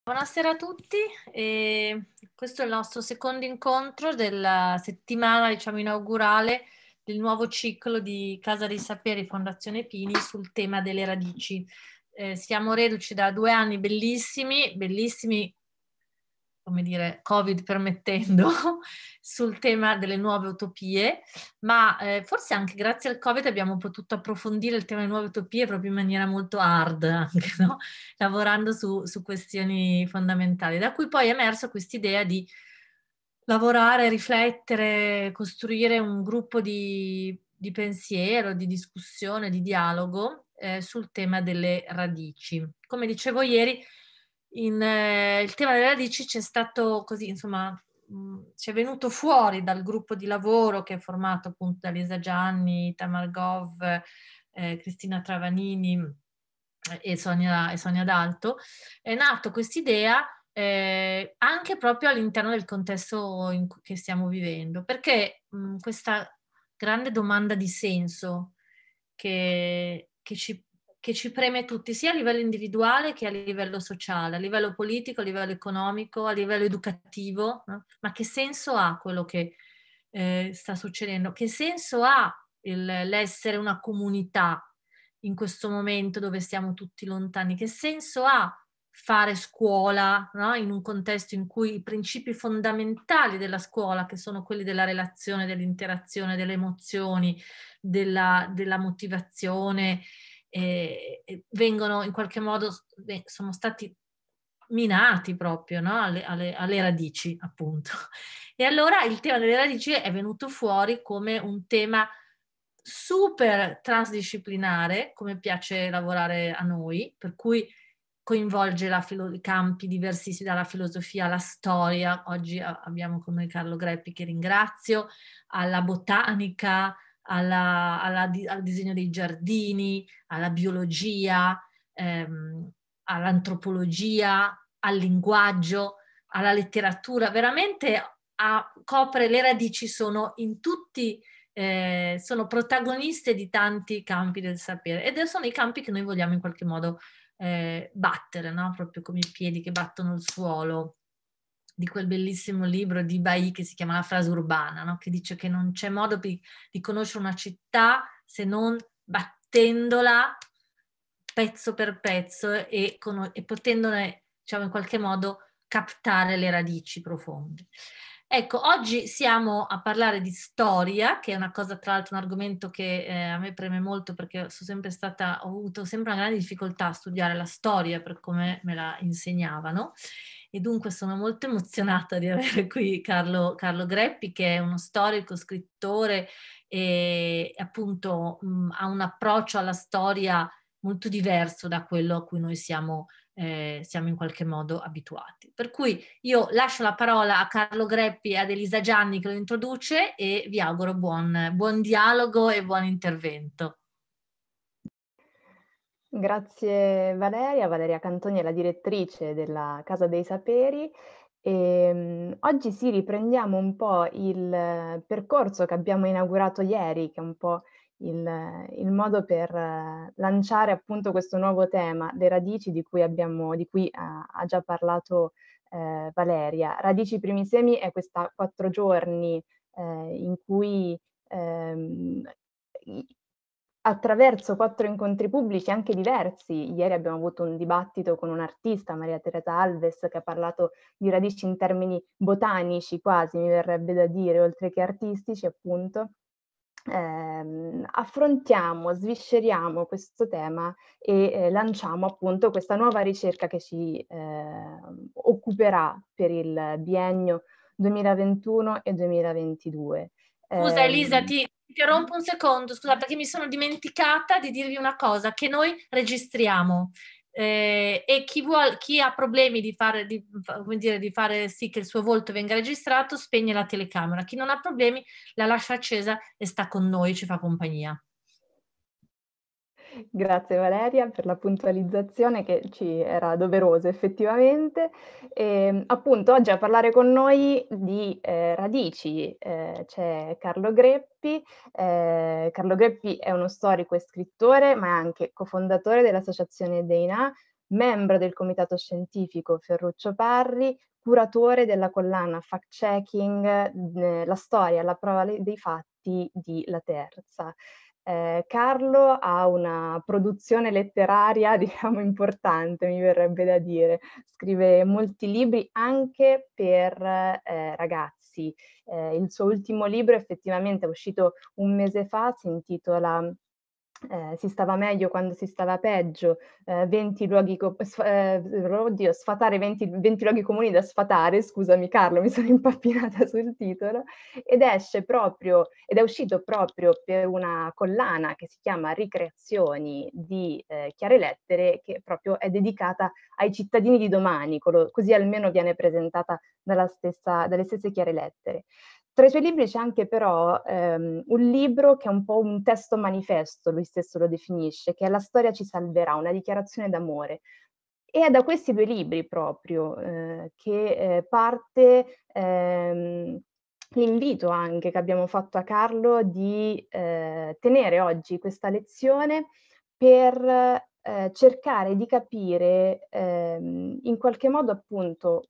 Buonasera a tutti, questo è il nostro secondo incontro della settimana, diciamo, inaugurale del nuovo ciclo di Casa dei Saperi Fondazione Pini sul tema delle radici. Siamo reduci da 2 anni bellissimi, bellissimi, come dire, Covid permettendo, sul tema delle nuove utopie, ma forse anche grazie al Covid abbiamo potuto approfondire il tema delle nuove utopie proprio in maniera molto hard, anche, no? Lavorando su questioni fondamentali, da cui poi è emersa quest'idea di lavorare, riflettere, costruire un gruppo di pensiero, di discussione, di dialogo sul tema delle radici. Come dicevo ieri, il tema delle radici c'è stato così, insomma, ci è venuto fuori dal gruppo di lavoro che è formato appunto da Lisa Gianni, Tamar Gov, Cristina Travanini e Sonia D'Alto. È nato quest'idea anche proprio all'interno del contesto che stiamo vivendo, perché questa grande domanda di senso che ci preme tutti, sia a livello individuale che a livello sociale, a livello politico, a livello economico, a livello educativo, no? Ma che senso ha quello che sta succedendo? Che senso ha l'essere una comunità in questo momento dove siamo tutti lontani? Che senso ha fare scuola, no? In un contesto in cui i principi fondamentali della scuola, che sono quelli della relazione, dell'interazione, delle emozioni, della motivazione, vengono in qualche modo, sono stati minati proprio, no? alle radici, appunto. E allora il tema delle radici è venuto fuori come un tema super transdisciplinare, come piace lavorare a noi, per cui coinvolge i campi diversissimi, dalla filosofia alla storia. Oggi abbiamo con noi Carlo Greppi, che ringrazio, alla botanica, al disegno dei giardini, alla biologia, all'antropologia, al linguaggio, alla letteratura. Veramente copre le radici, sono in tutti, sono protagoniste di tanti campi del sapere, ed sono i campi che noi vogliamo in qualche modo battere, no? Proprio come i piedi che battono il suolo, di quel bellissimo libro di Bailly che si chiama La frase urbana, no? Che dice che non c'è modo di conoscere una città se non battendola pezzo per pezzo e potendone, diciamo, in qualche modo captare le radici profonde. Ecco, oggi siamo a parlare di storia, che è una cosa, tra l'altro, un argomento che a me preme molto, perché ho avuto sempre una grande difficoltà a studiare la storia per come me la insegnavano, e dunque sono molto emozionata di avere qui Carlo Greppi, che è uno storico, scrittore, e appunto ha un approccio alla storia molto diverso da quello a cui noi siamo in qualche modo abituati. Per cui io lascio la parola a Carlo Greppi e ad Elisa Gianni, che lo introduce, e vi auguro buon dialogo e buon intervento. Grazie Valeria Cantoni è la direttrice della Casa dei Saperi. Oggi sì, riprendiamo un po' il percorso che abbiamo inaugurato ieri, che è un po' il modo per lanciare appunto questo nuovo tema, le radici di cui ha già parlato Valeria. Radici primi semi è questa 4 giorni in cui ehm, i attraverso 4 incontri pubblici anche diversi. Ieri abbiamo avuto un dibattito con un'artista, Maria Teresa Alves, che ha parlato di radici in termini botanici quasi, mi verrebbe da dire, oltre che artistici appunto. Affrontiamo, svisceriamo questo tema e lanciamo appunto questa nuova ricerca che ci occuperà per il biennio 2021 e 2022. Scusa Elisa, Ehm ti interrompo un secondo, scusa, perché mi sono dimenticata di dirvi una cosa, che noi registriamo, e chi ha problemi come dire, di fare sì che il suo volto venga registrato, spegne la telecamera. Chi non ha problemi la lascia accesa e sta con noi, ci fa compagnia. Grazie Valeria per la puntualizzazione che ci era doverosa effettivamente. Appunto oggi a parlare con noi di radici c'è Carlo Greppi. Carlo Greppi è uno storico e scrittore, ma è anche cofondatore dell'associazione Deinà, membro del comitato scientifico Ferruccio Parri, curatore della collana Fact Checking, la storia, la prova dei fatti di La Terza. Carlo ha una produzione letteraria, diciamo, importante, mi verrebbe da dire. Scrive molti libri anche per ragazzi. Il suo ultimo libro effettivamente è uscito un mese fa, si intitola Si stava meglio quando si stava peggio, 20 luoghi oddio, sfatare 20 luoghi comuni da sfatare, scusami Carlo, mi sono impappinata sul titolo, ed è uscito proprio per una collana che si chiama Ricreazioni di Chiare Lettere, che proprio è dedicata ai cittadini di domani, così almeno viene presentata dalle stesse Chiare Lettere. Tra i suoi libri c'è anche però un libro che è un po' un testo manifesto, lui stesso lo definisce, che è La storia ci salverà, una dichiarazione d'amore. E è da questi due libri proprio che parte l'invito anche che abbiamo fatto a Carlo di tenere oggi questa lezione per cercare di capire in qualche modo appunto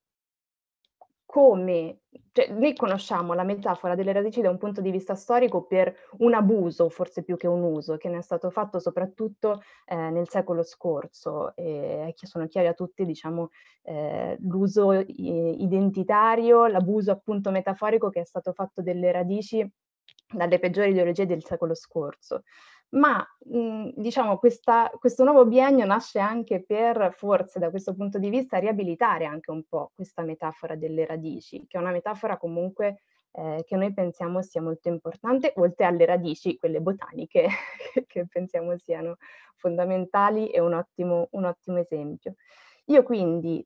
come, cioè noi conosciamo la metafora delle radici da un punto di vista storico per un abuso, forse più che un uso, che ne è stato fatto soprattutto nel secolo scorso. Sono chiari a tutti, diciamo, l'uso identitario, l'abuso appunto metaforico che è stato fatto delle radici dalle peggiori ideologie del secolo scorso. Ma diciamo questo nuovo biennio nasce anche per, forse da questo punto di vista, riabilitare anche un po' questa metafora delle radici, che è una metafora comunque che noi pensiamo sia molto importante, oltre alle radici, quelle botaniche, che pensiamo siano fondamentali e un ottimo esempio. Io quindi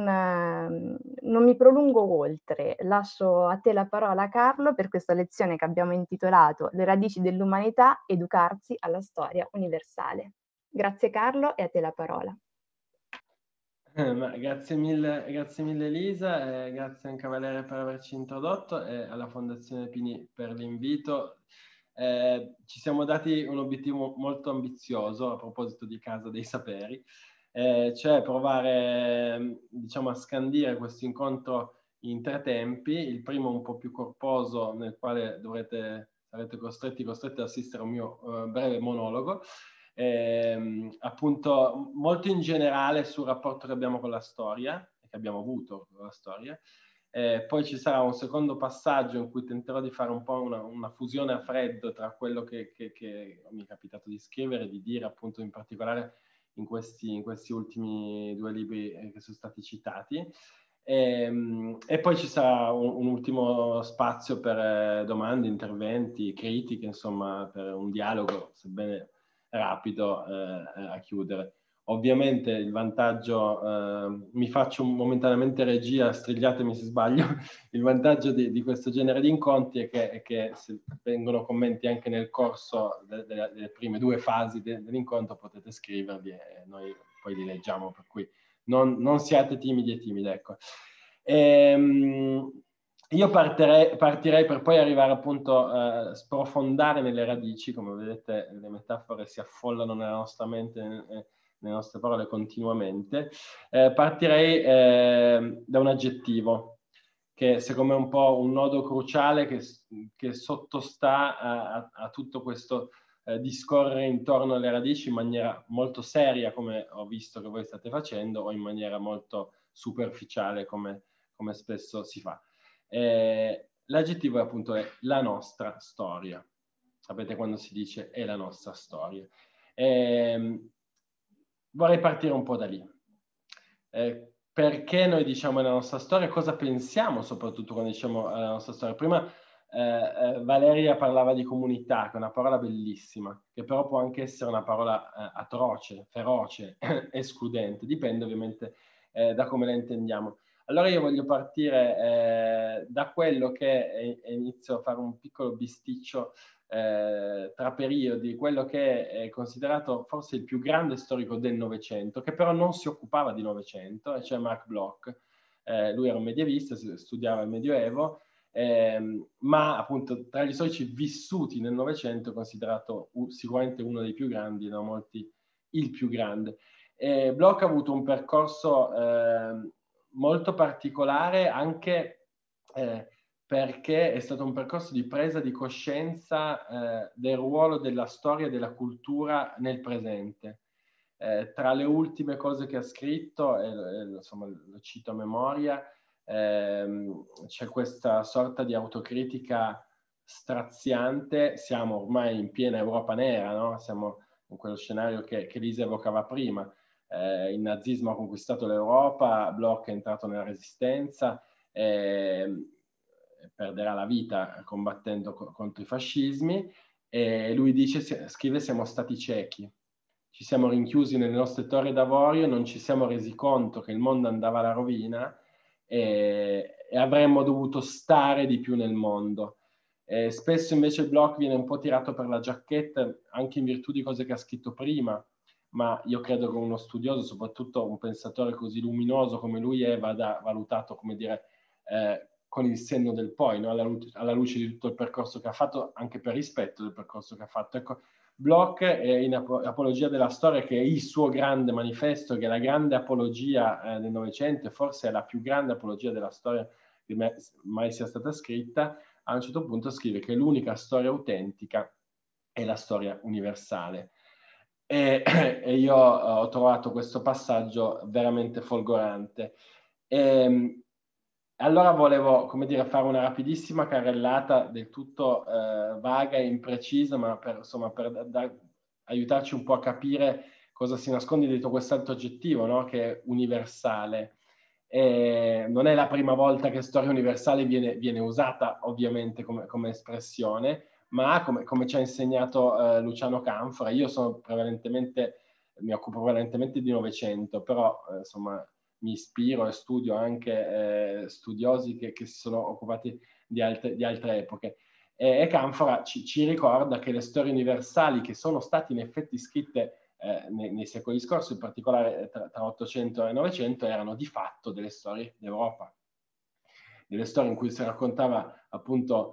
non mi prolungo oltre, lascio a te la parola Carlo per questa lezione che abbiamo intitolato Le radici dell'umanità, educarsi alla storia universale. Grazie Carlo e a te la parola. Grazie mille Elisa, grazie anche a Valeria per averci introdotto e alla Fondazione Pini per l'invito. Ci siamo dati un obiettivo molto ambizioso a proposito di Casa dei Saperi, cioè provare diciamo, a scandire questo incontro in 3 tempi, il primo un po' più corposo nel quale sarete costretti ad assistere a un mio breve monologo, appunto molto in generale sul rapporto che abbiamo con la storia, che abbiamo avuto con la storia. Poi ci sarà un secondo passaggio in cui tenterò di fare un po' una fusione a freddo tra quello che mi è capitato di scrivere, di dire appunto in particolare in questi ultimi 2 libri che sono stati citati. E poi ci sarà un ultimo spazio per domande, interventi, critiche, insomma, per un dialogo, sebbene rapido, a chiudere. Ovviamente il vantaggio, mi faccio momentaneamente regia, strigliatemi se sbaglio, il vantaggio di questo genere di incontri è che se vengono commenti anche nel corso delle prime 2 fasi dell'incontro potete scriverli e noi poi li leggiamo, per cui non siate timidi e timide, ecco. Io partirei per poi arrivare appunto a sprofondare nelle radici. Come vedete le metafore si affollano nella nostra mente, nelle nostre parole continuamente. Partirei da un aggettivo che secondo me è un po' un nodo cruciale che sottostà a tutto questo discorrere intorno alle radici in maniera molto seria, come ho visto che voi state facendo, o in maniera molto superficiale, come spesso si fa. L'aggettivo appunto è la nostra storia. Sapete quando si dice è la nostra storia? Vorrei partire un po' da lì. Perché noi diciamo la nostra storia? Cosa pensiamo soprattutto quando diciamo la nostra storia? Prima Valeria parlava di comunità, che è una parola bellissima, che però può anche essere una parola atroce, feroce, escludente, dipende ovviamente da come la intendiamo. Allora io voglio partire da quello che inizio a fare un piccolo bisticcio tra periodi, quello che è considerato forse il più grande storico del Novecento, che però non si occupava di Novecento, e cioè Marc Bloch. Lui era un medievista, studiava il Medioevo, ma appunto tra gli storici vissuti nel Novecento è considerato sicuramente uno dei più grandi, da molti il più grande. Bloch ha avuto un percorso molto particolare anche perché è stato un percorso di presa di coscienza del ruolo della storia e della cultura nel presente. Tra le ultime cose che ha scritto, insomma lo cito a memoria, c'è questa sorta di autocritica straziante. Siamo ormai in piena Europa nera, no? Siamo in quello scenario che Lisa evocava prima. Il nazismo ha conquistato l'Europa, Bloch è entrato nella resistenza, perderà la vita combattendo contro i fascismi, e lui scrive: siamo stati ciechi, ci siamo rinchiusi nelle nostre torri d'avorio, non ci siamo resi conto che il mondo andava alla rovina e avremmo dovuto stare di più nel mondo. Spesso invece Bloch viene un po' tirato per la giacchetta, anche in virtù di cose che ha scritto prima, ma io credo che uno studioso, soprattutto un pensatore così luminoso come lui è, vada valutato, come dire, con il senno del poi, no? alla luce di tutto il percorso che ha fatto, anche per rispetto del percorso che ha fatto. Ecco, Bloch è in Apologia della storia, che è il suo grande manifesto, che è la grande apologia del Novecento, e forse è la più grande apologia della storia che mai sia stata scritta. A un certo punto scrive che l'unica storia autentica è la storia universale. E io ho trovato questo passaggio veramente folgorante. Allora volevo, come dire, fare una rapidissima carrellata del tutto vaga e imprecisa, ma per aiutarci un po' a capire cosa si nasconde dietro quest'altro aggettivo, no? Che è universale. Non è la prima volta che storia universale viene usata, ovviamente, come espressione, ma come ci ha insegnato Luciano Canfora. Io mi occupo prevalentemente di Novecento, però insomma mi ispiro e studio anche studiosi che si sono occupati di altre epoche. E Canfora ci ricorda che le storie universali, che sono state in effetti scritte nei secoli scorsi, in particolare tra 800 e 900, erano di fatto delle storie d'Europa, delle storie in cui si raccontava appunto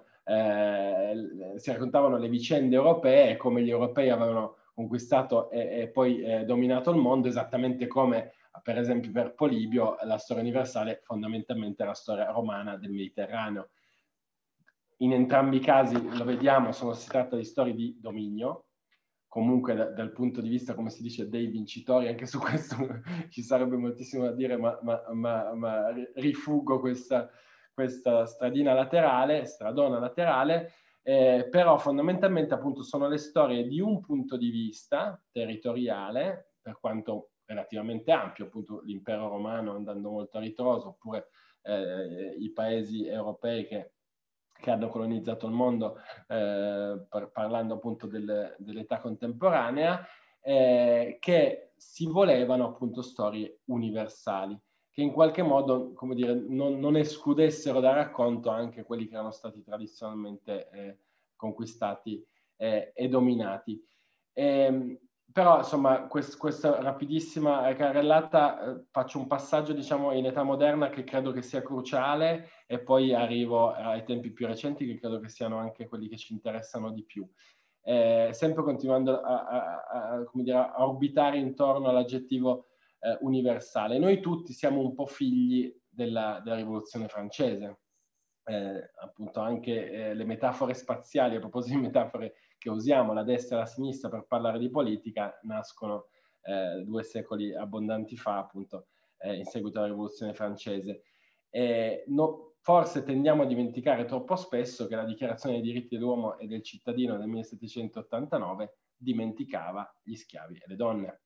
si raccontavano le vicende europee e come gli europei avevano conquistato e poi dominato il mondo, esattamente come per esempio per Polibio la storia universale fondamentalmente è la storia romana del Mediterraneo. In entrambi i casi, lo vediamo, si tratta di storie di dominio, comunque dal punto di vista, come si dice, dei vincitori. Anche su questo ci sarebbe moltissimo da dire, ma rifuggo questa stradona laterale, però fondamentalmente appunto sono le storie di un punto di vista territoriale, per quanto relativamente ampio, appunto l'impero romano andando molto a ritroso, oppure i paesi europei che hanno colonizzato il mondo, parlando appunto dell'età contemporanea, che si volevano appunto storie universali, che in qualche modo, come dire, non escludessero da racconto anche quelli che erano stati tradizionalmente conquistati e dominati. Però insomma questa rapidissima carrellata, faccio un passaggio diciamo in età moderna che credo che sia cruciale, e poi arrivo ai tempi più recenti che credo che siano anche quelli che ci interessano di più, sempre continuando come dire, a orbitare intorno all'aggettivo universale. Noi tutti siamo un po' figli della rivoluzione francese, appunto anche le metafore spaziali, a proposito di metafore che usiamo, la destra e la sinistra, per parlare di politica, nascono 2 secoli abbondanti fa, appunto in seguito alla rivoluzione francese. Forse tendiamo a dimenticare troppo spesso che la Dichiarazione dei diritti dell'uomo e del cittadino del 1789 dimenticava gli schiavi e le donne.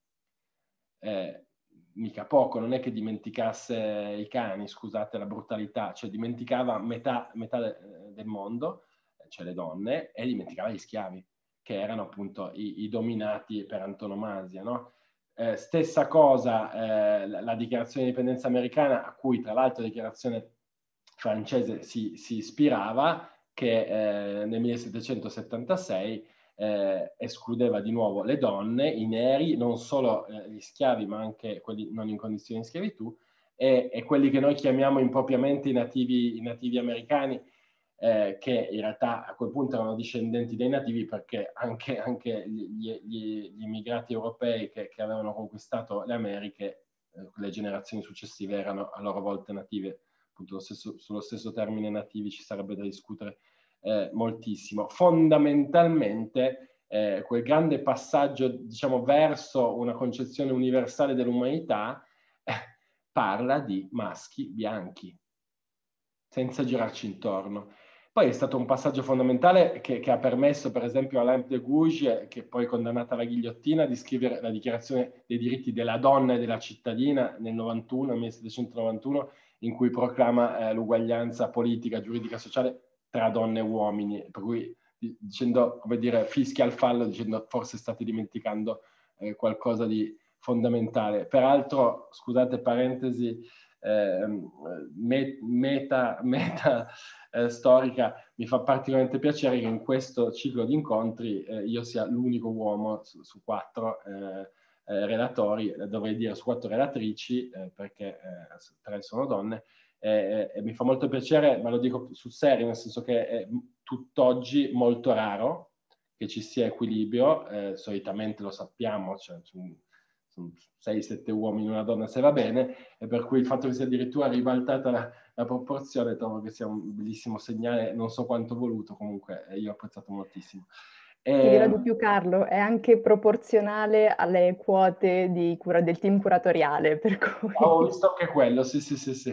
Mica poco, non è che dimenticasse i cani, scusate la brutalità, cioè dimenticava metà del mondo, cioè le donne, e dimenticava gli schiavi, che erano appunto i dominati per antonomasia, no? Stessa cosa la dichiarazione di indipendenza americana, a cui tra l'altro la dichiarazione francese si ispirava, che nel 1776 escludeva di nuovo le donne, i neri, non solo gli schiavi ma anche quelli non in condizioni di schiavitù, e quelli che noi chiamiamo impropriamente i nativi americani, che in realtà a quel punto erano discendenti dei nativi, perché anche gli immigrati europei che avevano conquistato le Americhe, le generazioni successive erano a loro volta native. Appunto sullo stesso termine nativi ci sarebbe da discutere moltissimo. Fondamentalmente quel grande passaggio, diciamo, verso una concezione universale dell'umanità parla di maschi bianchi, senza girarci intorno. Poi è stato un passaggio fondamentale che ha permesso, per esempio, a Lampe de Gouges, che poi è condannata alla ghigliottina, di scrivere la Dichiarazione dei diritti della donna e della cittadina nel 1791, in cui proclama l'uguaglianza politica, giuridica, sociale tra donne e uomini, per cui dicendo, come dire, fischia al fallo, dicendo forse state dimenticando qualcosa di fondamentale. Peraltro, scusate, parentesi, meta storica, mi fa particolarmente piacere che in questo ciclo di incontri io sia l'unico uomo su 4 relatori, dovrei dire su 4 relatrici, perché 3 sono donne, e mi fa molto piacere, ma lo dico sul serio, nel senso che è tutt'oggi molto raro che ci sia equilibrio, solitamente lo sappiamo, cioè sono 6-7 uomini e una donna se va bene, e per cui il fatto che sia addirittura ribaltata la proporzione trovo che sia un bellissimo segnale, non so quanto voluto, comunque io ho apprezzato moltissimo. Ti dirò di più, Carlo, è anche proporzionale alle quote del team curatoriale, per cui... Ho visto anche quello, sì.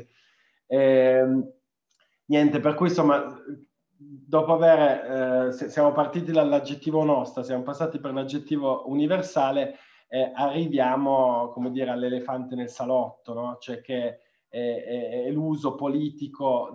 Niente, per cui insomma, dopo aver, siamo partiti dall'aggettivo nostra, siamo passati per l'aggettivo universale, arriviamo, come dire, all'elefante nel salotto, no? Cioè che è l'uso politico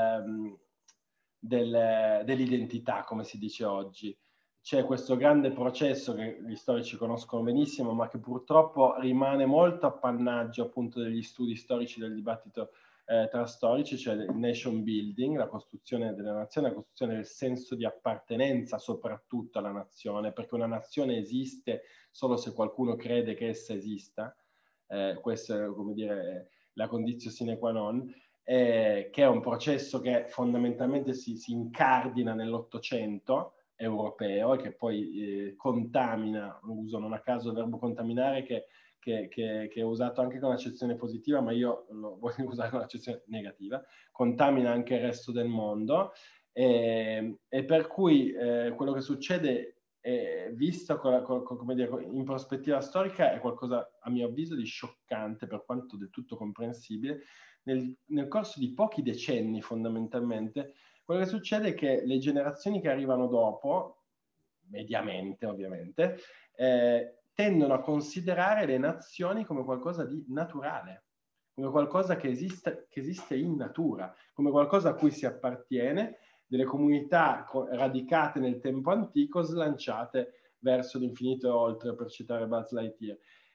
dell'identità, come si dice oggi. C'è questo grande processo che gli storici conoscono benissimo, ma che purtroppo rimane molto appannaggio appunto degli studi storici, del dibattito tra storici, cioè il nation building, la costruzione della nazione, la costruzione del senso di appartenenza soprattutto alla nazione, perché una nazione esiste solo se qualcuno crede che essa esista, questa è, come dire, la condizione sine qua non, che è un processo che fondamentalmente si incardina nell'Ottocento europeo e che poi contamina, uso non a caso il verbo contaminare, che è usato anche con accezione positiva, ma io lo voglio usare con accezione negativa, contamina anche il resto del mondo, e per cui quello che succede, visto come dire, in prospettiva storica, è qualcosa, a mio avviso, di scioccante, per quanto del tutto comprensibile. Nel corso di pochi decenni, fondamentalmente, quello che succede è che le generazioni che arrivano dopo, mediamente ovviamente, tendono a considerare le nazioni come qualcosa di naturale, come qualcosa che esiste in natura, come qualcosa a cui si appartiene, delle comunità radicate nel tempo antico, slanciate verso l'infinito e oltre, per citare Buzz Lightyear.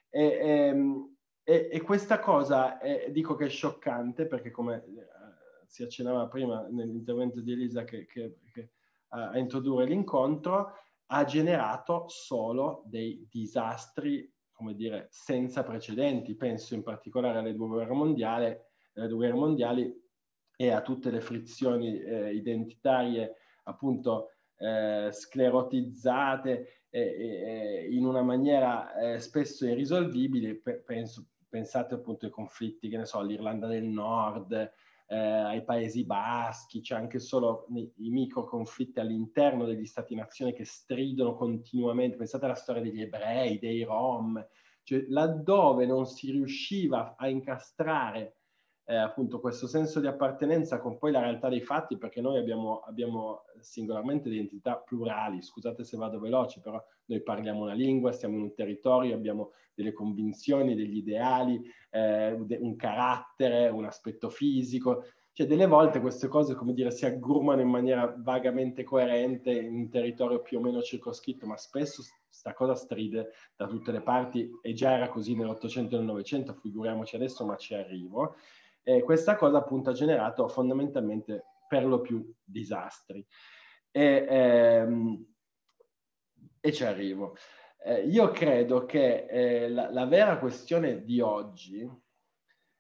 E questa cosa dico che è scioccante, perché come si accennava prima nell'intervento di Elisa che a introdurre l'incontro, ha generato solo dei disastri, come dire, senza precedenti. Penso in particolare alle due guerre mondiali e a tutte le frizioni identitarie, appunto, sclerotizzate in una maniera spesso irrisolvibile. Pensate appunto ai conflitti, che ne so, all'Irlanda del Nord, ai Paesi Baschi, c'è anche solo i micro conflitti all'interno degli stati-nazione che stridono continuamente. Pensate alla storia degli ebrei, dei rom, cioè laddove non si riusciva a incastrare appunto questo senso di appartenenza con poi la realtà dei fatti, perché noi abbiamo singolarmente identità plurali. Scusate se vado veloce, però noi parliamo una lingua, stiamo in un territorio, abbiamo delle convinzioni, degli ideali, un carattere, un aspetto fisico. Cioè delle volte queste cose, come dire, si aggrumano in maniera vagamente coerente in un territorio più o meno circoscritto, ma spesso sta cosa stride da tutte le parti, e già era così nell'Ottocento e nel Novecento, figuriamoci adesso, ma ci arrivo. Questa cosa appunto ha generato fondamentalmente per lo più disastri. E ci arrivo. Io credo che la vera questione di oggi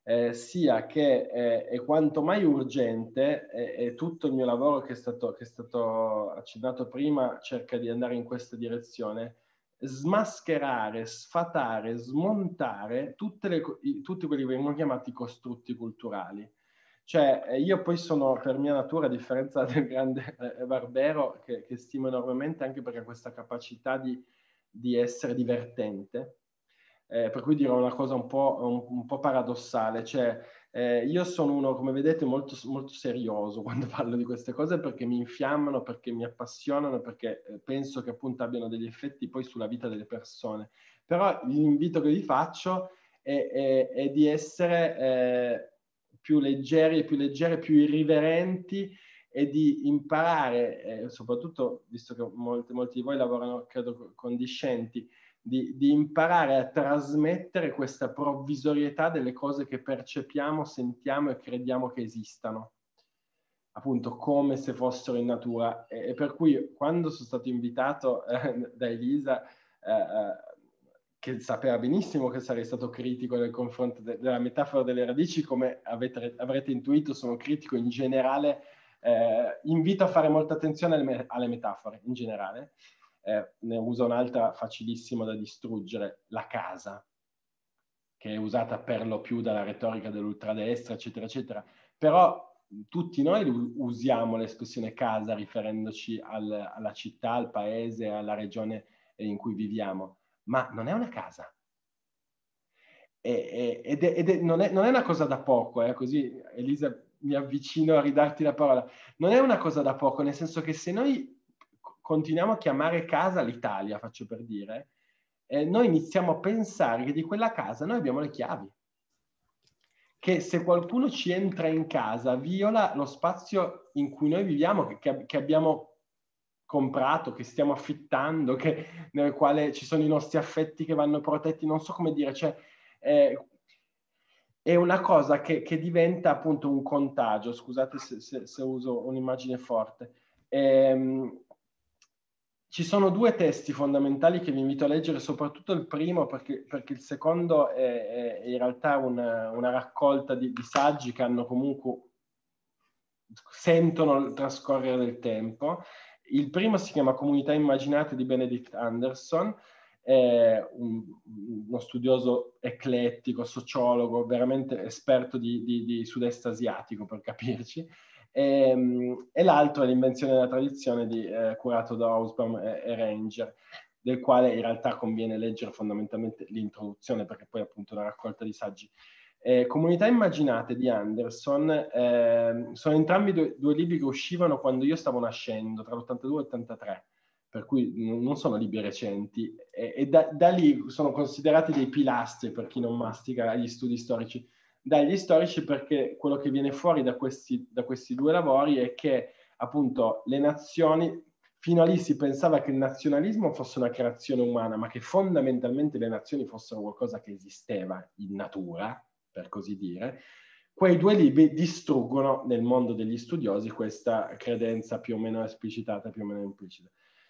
sia che è quanto mai urgente, e tutto il mio lavoro che è stato accennato prima cerca di andare in questa direzione, smascherare, sfatare, smontare tutti quelli che vengono chiamati costrutti culturali. Cioè, io poi sono, per mia natura, a differenza del grande Barbero, che stimo enormemente anche perché ha questa capacità di essere divertente, per cui dirò una cosa un po' paradossale, cioè io sono uno, come vedete, molto, molto serioso quando parlo di queste cose, perché mi infiammano, perché mi appassionano, perché penso che appunto abbiano degli effetti poi sulla vita delle persone. Però l'invito che vi faccio è di essere più leggeri, più irriverenti, e di imparare, soprattutto visto che molti di voi lavorano, credo, con discenti, di imparare a trasmettere questa provvisorietà delle cose che percepiamo, sentiamo e crediamo che esistano, appunto come se fossero in natura. E per cui quando sono stato invitato da Elisa, che sapeva benissimo che sarei stato critico nei confronti della metafora delle radici, come avrete intuito sono critico in generale, invito a fare molta attenzione alle metafore in generale. Ne uso un'altra facilissima da distruggere, la casa, che è usata per lo più dalla retorica dell'ultradestra, eccetera, eccetera. Però tutti noi usiamo l'espressione casa riferendoci alla città, al paese, alla regione in cui viviamo, ma non è una casa. Non è una cosa da poco, così Elisa mi avvicino a ridarti la parola. Non è una cosa da poco, nel senso che se noi continuiamo a chiamare casa l'Italia, faccio per dire, noi iniziamo a pensare che di quella casa noi abbiamo le chiavi. Che se qualcuno ci entra in casa, viola lo spazio in cui noi viviamo, che abbiamo comprato, che stiamo affittando, nel quale ci sono i nostri affetti che vanno protetti, non so come dire, cioè è una cosa che diventa appunto un contagio. Scusate se uso un'immagine forte. Ci sono due testi fondamentali che vi invito a leggere, soprattutto il primo, perché il secondo è in realtà una raccolta di saggi che hanno comunque sentono il trascorrere del tempo. Il primo si chiama Comunità immaginate di Benedict Anderson, uno studioso eclettico, sociologo, veramente esperto di sud-est asiatico, per capirci. E l'altro è L'invenzione della tradizione, curato da Hobsbawm e Ranger, del quale in realtà conviene leggere fondamentalmente l'introduzione, perché poi è appunto una raccolta di saggi. Comunità immaginate di Anderson sono entrambi due libri che uscivano quando io stavo nascendo, tra l'82 e l'83, per cui non sono libri recenti, e da lì sono considerati dei pilastri, per chi non mastica gli studi storici, dagli storici, perché quello che viene fuori da questi due lavori è che appunto le nazioni, fino a lì si pensava che il nazionalismo fosse una creazione umana, ma che fondamentalmente le nazioni fossero qualcosa che esisteva in natura, per così dire. Quei due libri distruggono nel mondo degli studiosi questa credenza più o meno esplicitata, più o meno implicita.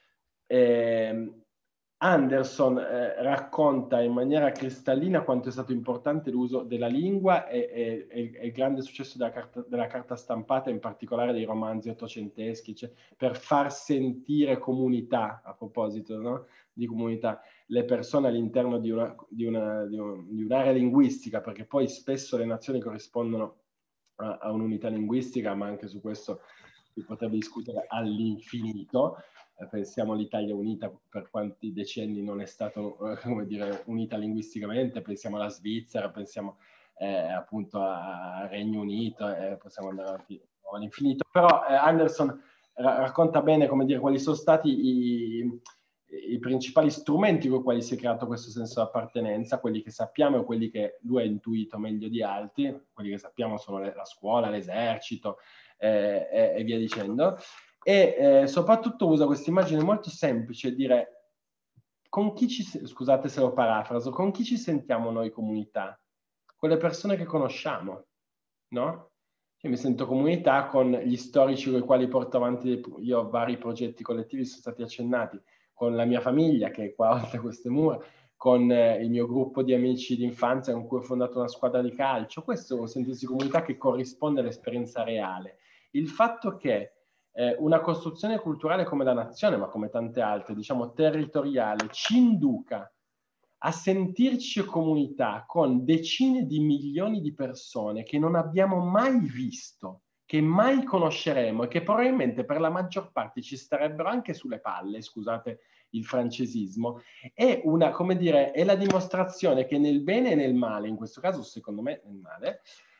Anderson racconta in maniera cristallina quanto è stato importante l'uso della lingua e il grande successo della carta stampata, in particolare dei romanzi ottocenteschi, cioè, per far sentire comunità, a proposito, no? Di comunità, le persone all'interno di un'area linguistica, perché poi spesso le nazioni corrispondono a un'unità linguistica, ma anche su questo si potrebbe discutere all'infinito. Pensiamo all'Italia unita, per quanti decenni non è stato, come dire, unita linguisticamente, pensiamo alla Svizzera, pensiamo appunto al Regno Unito, possiamo andare avanti all'infinito. Però Anderson racconta bene, come dire, quali sono stati i principali strumenti con i quali si è creato questo senso di appartenenza, quelli che sappiamo e quelli che lui ha intuito meglio di altri. Quelli che sappiamo sono la scuola, l'esercito e via dicendo. E soprattutto usa questa immagine molto semplice, dire con chi scusate se lo parafraso, con chi ci sentiamo noi comunità? Con le persone che conosciamo, no? Io mi sento comunità con gli storici con i quali porto avanti, io ho vari progetti collettivi, sono stati accennati, con la mia famiglia che è qua oltre queste mura, con il mio gruppo di amici d'infanzia con cui ho fondato una squadra di calcio. Questo è un sentirsi di comunità che corrisponde all'esperienza reale. Il fatto che una costruzione culturale come la nazione, ma come tante altre, diciamo territoriale, ci induca a sentirci comunità con decine di milioni di persone che non abbiamo mai visto, che mai conosceremo e che probabilmente per la maggior parte ci starebbero anche sulle palle, scusate il francesismo, è una, come dire, è la dimostrazione che nel bene e nel male, in questo caso secondo me nel male,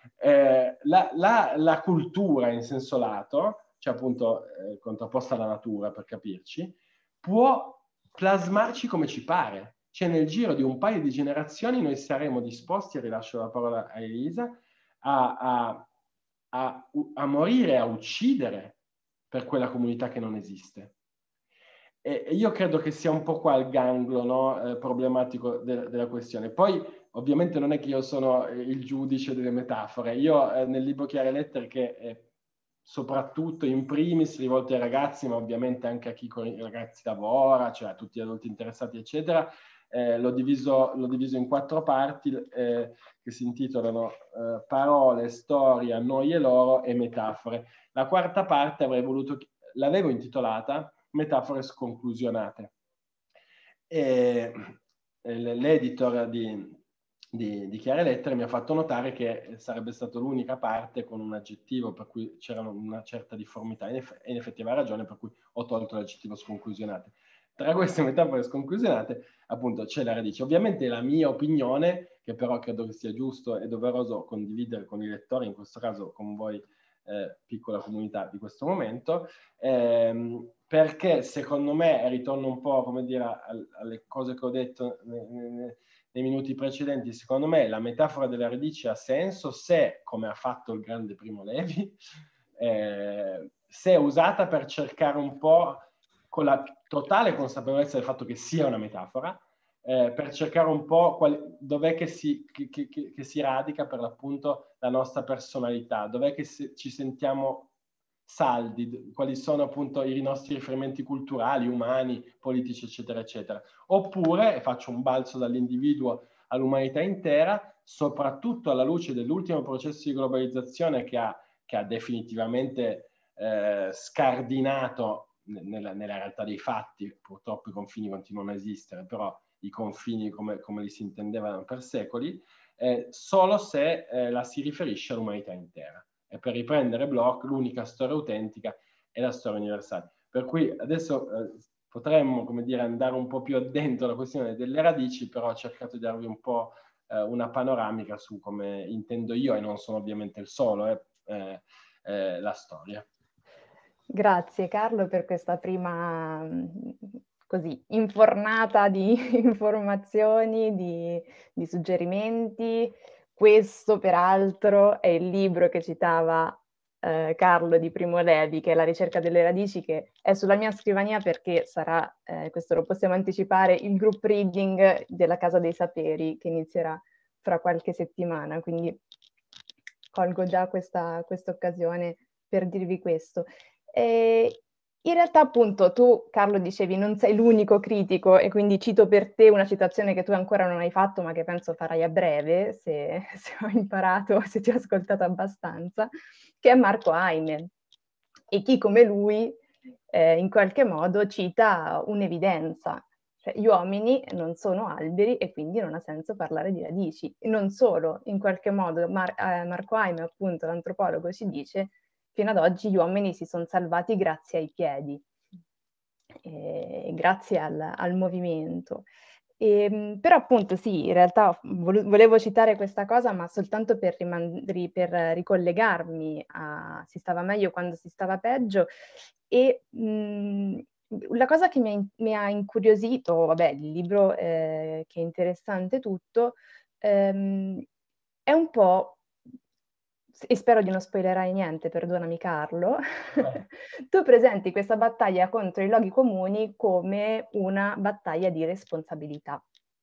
la cultura in senso lato, cioè appunto contrapposta alla natura per capirci, può plasmarci come ci pare. Cioè nel giro di un paio di generazioni noi saremo disposti, rilascio la parola a Elisa, a morire, a uccidere per quella comunità che non esiste. E io credo che sia un po' qua il ganglo, no? Problematico della questione. Poi ovviamente non è che io sono il giudice delle metafore. Io nel libro Chiare Lettere, che soprattutto in primis rivolto ai ragazzi, ma ovviamente anche a chi con i ragazzi lavora, cioè a tutti gli adulti interessati, eccetera, l'ho diviso in 4 parti che si intitolano Parole, Storia, Noi e Loro e Metafore. La quarta parte l'avevo intitolata Metafore sconclusionate. L'editor di Chiare Lettere mi ha fatto notare che sarebbe stata l'unica parte con un aggettivo per cui c'era una certa difformità, e in effetti aveva ragione, per cui ho tolto l'aggettivo sconclusionate. Tra queste metafore sconclusionate, appunto, c'è la radice. Ovviamente la mia opinione, che però credo che sia giusto e doveroso condividere con i lettori, in questo caso con voi, piccola comunità di questo momento, perché secondo me, ritorno un po', come dire, alle cose che ho detto nei minuti precedenti, secondo me la metafora delle radici ha senso se, come ha fatto il grande Primo Levi, se è usata per cercare un po', con la totale consapevolezza del fatto che sia una metafora, per cercare un po' dov'è che si radica per l'appunto la nostra personalità, dov'è che ci sentiamo saldi, quali sono appunto i nostri riferimenti culturali, umani, politici, eccetera, eccetera. Oppure, e faccio un balzo dall'individuo all'umanità intera, soprattutto alla luce dell'ultimo processo di globalizzazione che ha definitivamente scardinato nella realtà dei fatti. Purtroppo i confini continuano a esistere, però i confini come li si intendevano per secoli, solo se la si riferisce all'umanità intera. E per riprendere Bloch, l'unica storia autentica è la storia universale. Per cui adesso potremmo, come dire, andare un po' più addentro alla questione delle radici, però ho cercato di darvi un po' una panoramica su come intendo io, e non sono ovviamente il solo, la storia. Grazie Carlo per questa prima così infornata di informazioni, di suggerimenti. Questo peraltro è il libro che citava Carlo di Primo Levi, che è La ricerca delle radici, che è sulla mia scrivania perché sarà, questo lo possiamo anticipare, il group reading della Casa dei Saperi che inizierà fra qualche settimana, quindi colgo già questa occasione per dirvi questo. In realtà appunto tu, Carlo, dicevi non sei l'unico critico, e quindi cito per te una citazione che tu ancora non hai fatto ma che penso farai a breve, se ho imparato, se ti ho ascoltato abbastanza, che è Marco Aime. E chi come lui in qualche modo cita un'evidenza. Cioè, gli uomini non sono alberi e quindi non ha senso parlare di radici. E non solo, in qualche modo Marco Aime, appunto l'antropologo, ci dice fino ad oggi gli uomini si sono salvati grazie ai piedi, grazie al movimento. Però appunto sì, in realtà volevo citare questa cosa, ma soltanto per ricollegarmi a si stava meglio quando si stava peggio, e la cosa che mi ha incuriosito, vabbè, il libro che è interessante tutto, è un po', e spero di non spoilerare niente, perdonami Carlo, tu presenti questa battaglia contro i luoghi comuni come una battaglia di responsabilità.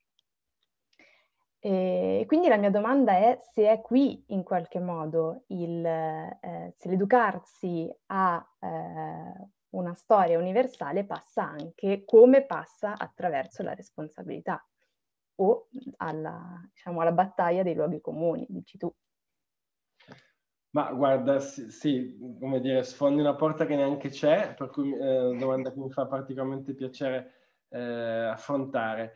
E quindi la mia domanda è se è qui in qualche modo se l'educarsi a una storia universale passa anche come passa attraverso la responsabilità, o diciamo, alla battaglia dei luoghi comuni, dici tu. Ma guarda, sì, come dire, sfondi una porta che neanche c'è, per cui domanda che mi fa particolarmente piacere affrontare.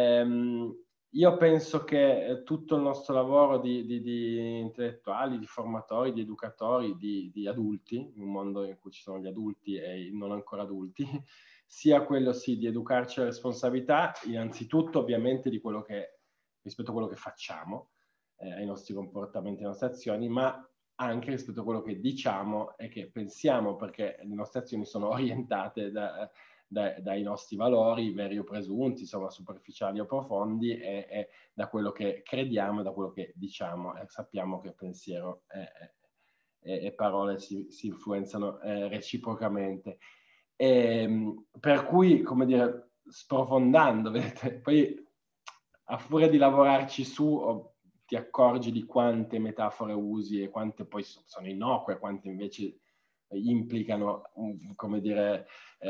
Io penso che tutto il nostro lavoro di intellettuali, di formatori, di educatori, di adulti, in un mondo in cui ci sono gli adulti e i non ancora adulti, sia quello sì di educarci alla responsabilità, innanzitutto ovviamente rispetto a quello che facciamo, ai nostri comportamenti, alle nostre azioni, ma anche rispetto a quello che diciamo e che pensiamo, perché le nostre azioni sono orientate dai nostri valori, veri o presunti, insomma superficiali o profondi, e da quello che crediamo e da quello che diciamo, e sappiamo che pensiero e parole si influenzano reciprocamente. Per cui, come dire, sprofondando, vedete, poi a furia di lavorarci su ti accorgi di quante metafore usi e quante poi sono innocue, quante invece implicano, come dire,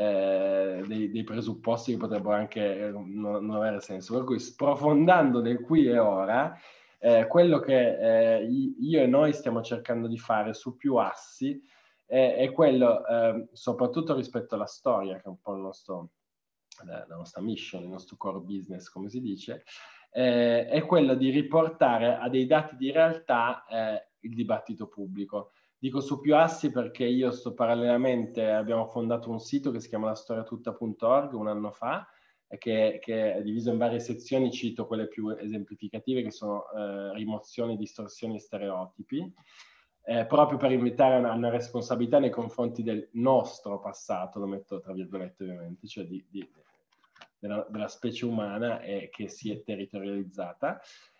dei presupposti che potrebbero anche non avere senso. Per cui, sprofondando nel qui e ora, quello che io e noi stiamo cercando di fare su più assi è quello, soprattutto rispetto alla storia, che è un po' la nostra mission, il nostro core business, come si dice, è quello di riportare a dei dati di realtà il dibattito pubblico. Dico su più assi perché io parallelamente abbiamo fondato un sito che si chiama lastoriatutta.org un anno fa, che è diviso in varie sezioni, cito quelle più esemplificative, che sono rimozioni, distorsioni e stereotipi, proprio per invitare a una responsabilità nei confronti del nostro passato, lo metto tra virgolette ovviamente, cioè della specie umana che si è territorializzata.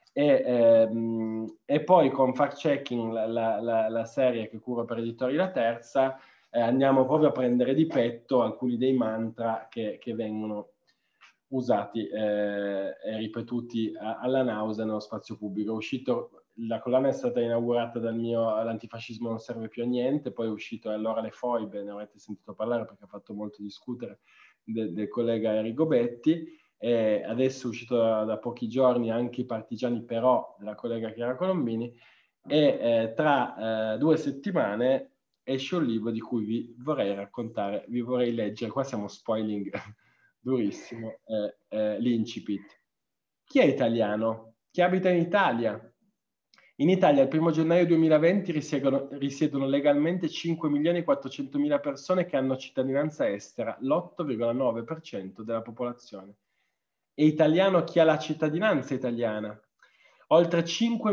E poi con Fact Checking, la serie che curo per Editori La Terza, andiamo proprio a prendere di petto alcuni dei mantra che vengono usati e ripetuti alla nausea nello spazio pubblico. La collana è stata inaugurata dal mio L'antifascismo non serve più a niente, poi è uscito Allora le foibe, ne avrete sentito parlare perché ha fatto molto discutere, del collega Enrico Betti, e adesso è uscito da pochi giorni anche I partigiani però della collega Chiara Colombini, e tra 2 settimane esce un libro di cui vi vorrei raccontare, vi vorrei leggere, qua siamo spoiling durissimo, l'incipit. Chi è italiano? Chi abita in Italia? In Italia il 1 gennaio 2020 risiedono legalmente 5.400.000 persone che hanno cittadinanza estera, l'8,9% della popolazione. È italiano chi ha la cittadinanza italiana. Oltre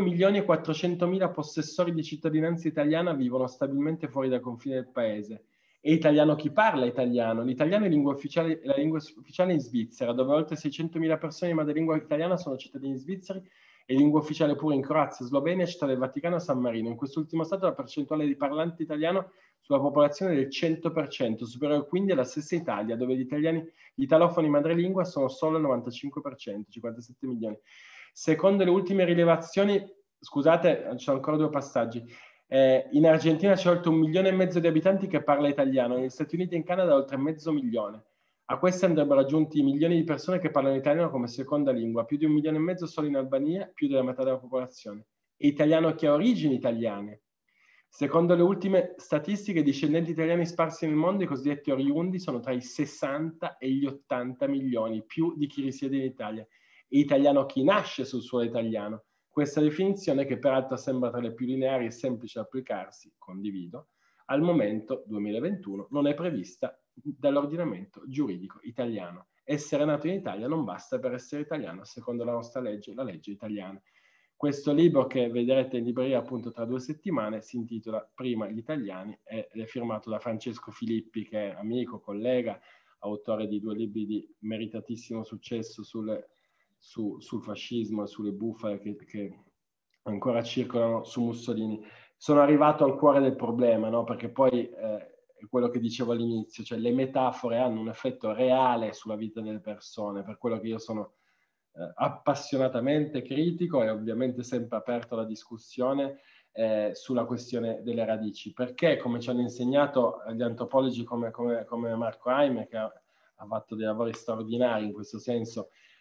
5.400.000 possessori di cittadinanza italiana vivono stabilmente fuori dai confini del paese. È italiano chi parla italiano. L'italiano è la lingua ufficiale in Svizzera, dove oltre 600.000 persone di madrelingua italiana sono cittadini svizzeri, e lingua ufficiale pure in Croazia, Slovenia, Città del Vaticano e San Marino. In quest'ultimo stato la percentuale di parlanti italiano sulla popolazione è del 100%, superiore quindi alla stessa Italia, dove gli italofoni madrelingua sono solo il 95%, 57 milioni. Secondo le ultime rilevazioni, scusate, ci sono ancora 2 passaggi, in Argentina c'è oltre 1,5 milioni di abitanti che parla italiano, negli Stati Uniti e in Canada oltre 500.000. A questi andrebbero aggiunti milioni di persone che parlano italiano come seconda lingua, più di 1,5 milioni solo in Albania, più della metà della popolazione. È italiano chi ha origini italiane. Secondo le ultime statistiche, i discendenti italiani sparsi nel mondo, i cosiddetti oriundi, sono tra i 60 e gli 80 milioni, più di chi risiede in Italia. È italiano chi nasce sul suolo italiano. Questa definizione, che peraltro sembra tra le più lineari e semplici da applicarsi, condivido, al momento, 2021, non è prevista dall'ordinamento giuridico italiano. Essere nato in Italia non basta per essere italiano, secondo la nostra legge, la legge italiana. Questo libro, che vedrete in libreria appunto tra 2 settimane, si intitola Prima gli italiani ed è firmato da Francesco Filippi, che è amico, collega, autore di 2 libri di meritatissimo successo sul fascismo e sulle bufale che ancora circolano su Mussolini. Sono arrivato al cuore del problema, no? Perché poi è quello che dicevo all'inizio, cioè le metafore hanno un effetto reale sulla vita delle persone, per quello che io sono appassionatamente critico e ovviamente sempre aperto alla discussione sulla questione delle radici, perché come ci hanno insegnato gli antropologi come Marco Haime, che ha fatto dei lavori straordinari in questo senso,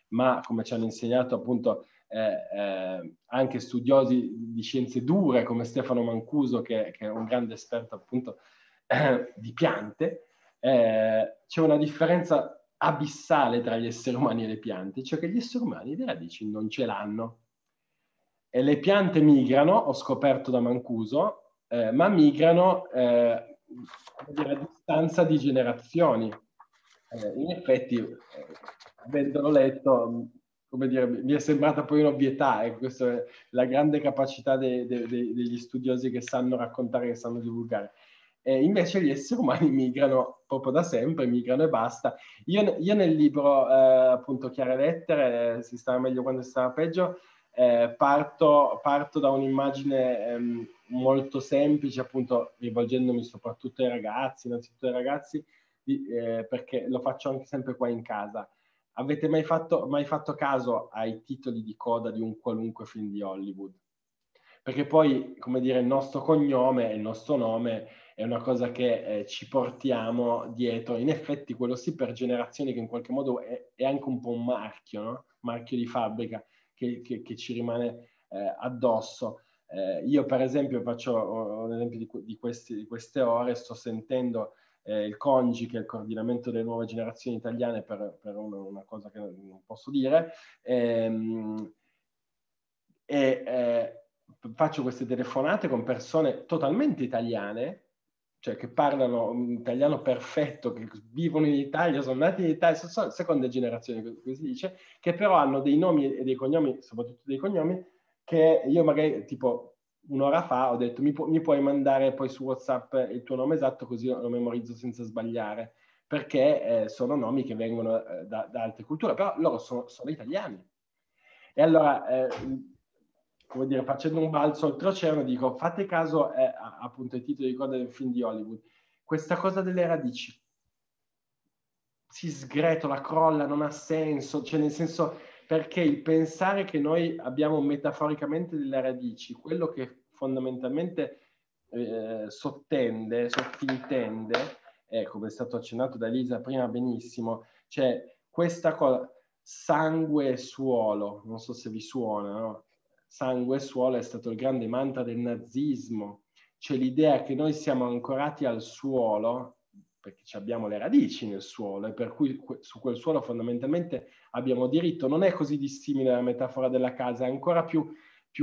ma come ci hanno insegnato appunto anche studiosi di scienze dure come Stefano Mancuso, che è un grande esperto appunto di piante, c'è una differenza abissale tra gli esseri umani e le piante, cioè che gli esseri umani le radici non ce l'hanno. E le piante migrano, ho scoperto da Mancuso, ma migrano a distanza di generazioni. In effetti, avendolo letto, come dire, mi è sembrata poi un'ovvietà, e questa è la grande capacità degli studiosi che sanno raccontare, che sanno divulgare. Invece gli esseri umani migrano proprio da sempre, migrano e basta. Io nel libro, appunto, Chiare Lettere, si stava meglio quando si stava peggio, parto da un'immagine molto semplice, appunto rivolgendomi soprattutto ai ragazzi, innanzitutto ai ragazzi, perché lo faccio anche sempre qua in casa. Avete mai fatto caso ai titoli di coda di un qualunque film di Hollywood? Perché poi, come dire, il nostro cognome e il nostro nome è una cosa che ci portiamo dietro. In effetti quello sì, per generazioni, che in qualche modo è anche un po' un marchio, no? Marchio di fabbrica che ci rimane addosso. Io per esempio faccio un esempio di queste ore, sto sentendo il CONGI, che è il coordinamento delle nuove generazioni italiane, per una cosa che non posso dire, faccio queste telefonate con persone totalmente italiane, cioè che parlano un italiano perfetto, che vivono in Italia, sono nati in Italia, sono seconde generazioni, così si dice, che però hanno dei nomi e dei cognomi, soprattutto dei cognomi, che io magari tipo un'ora fa ho detto mi puoi mandare poi su WhatsApp il tuo nome esatto, così lo memorizzo senza sbagliare, perché sono nomi che vengono da altre culture, però loro sono italiani. E allora, come dire, facendo un balzo oltreoceano, dico, fate caso appunto ai titoli di coda del film di Hollywood. Questa cosa delle radici si sgretola, crolla, non ha senso, cioè nel senso, perché il pensare che noi abbiamo metaforicamente delle radici, quello che fondamentalmente sottintende, come è stato accennato da Elisa prima benissimo, cioè questa cosa, sangue e suolo, non so se vi suona, no? Sangue e suolo è stato il grande mantra del nazismo, cioè l'idea che noi siamo ancorati al suolo, perché abbiamo le radici nel suolo e per cui su quel suolo fondamentalmente abbiamo diritto. Non è così dissimile alla metafora della casa, è ancora più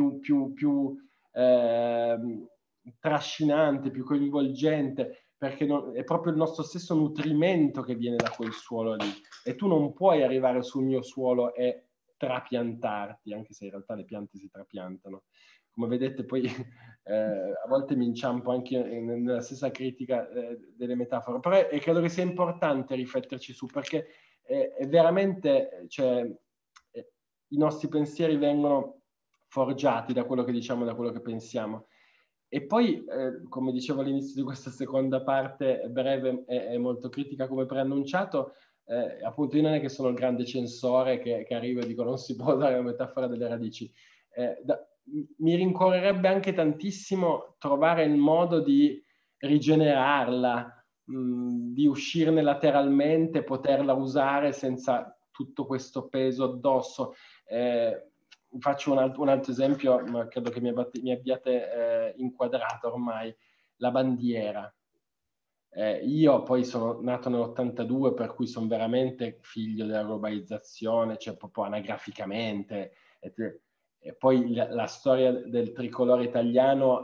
trascinante, più coinvolgente, perché è proprio il nostro stesso nutrimento che viene da quel suolo lì, e tu non puoi arrivare sul mio suolo e trapiantarti, anche se in realtà le piante si trapiantano. Come vedete poi a volte mi inciampo anche nella stessa critica delle metafore, però credo che sia importante rifletterci su, perché è veramente, cioè, i nostri pensieri vengono forgiati da quello che diciamo, da quello che pensiamo. E poi, come dicevo all'inizio di questa seconda parte breve e molto critica come preannunciato, appunto io non è che sono il grande censore che arriva e dico non si può usare la metafora delle radici. Mi rincorrerebbe anche tantissimo trovare il modo di rigenerarla, di uscirne lateralmente, poterla usare senza tutto questo peso addosso. Faccio un altro esempio, ma credo che mi abbiate inquadrato ormai, la bandiera. Io poi sono nato nell'82, per cui sono veramente figlio della globalizzazione, cioè proprio anagraficamente. E poi la storia del tricolore italiano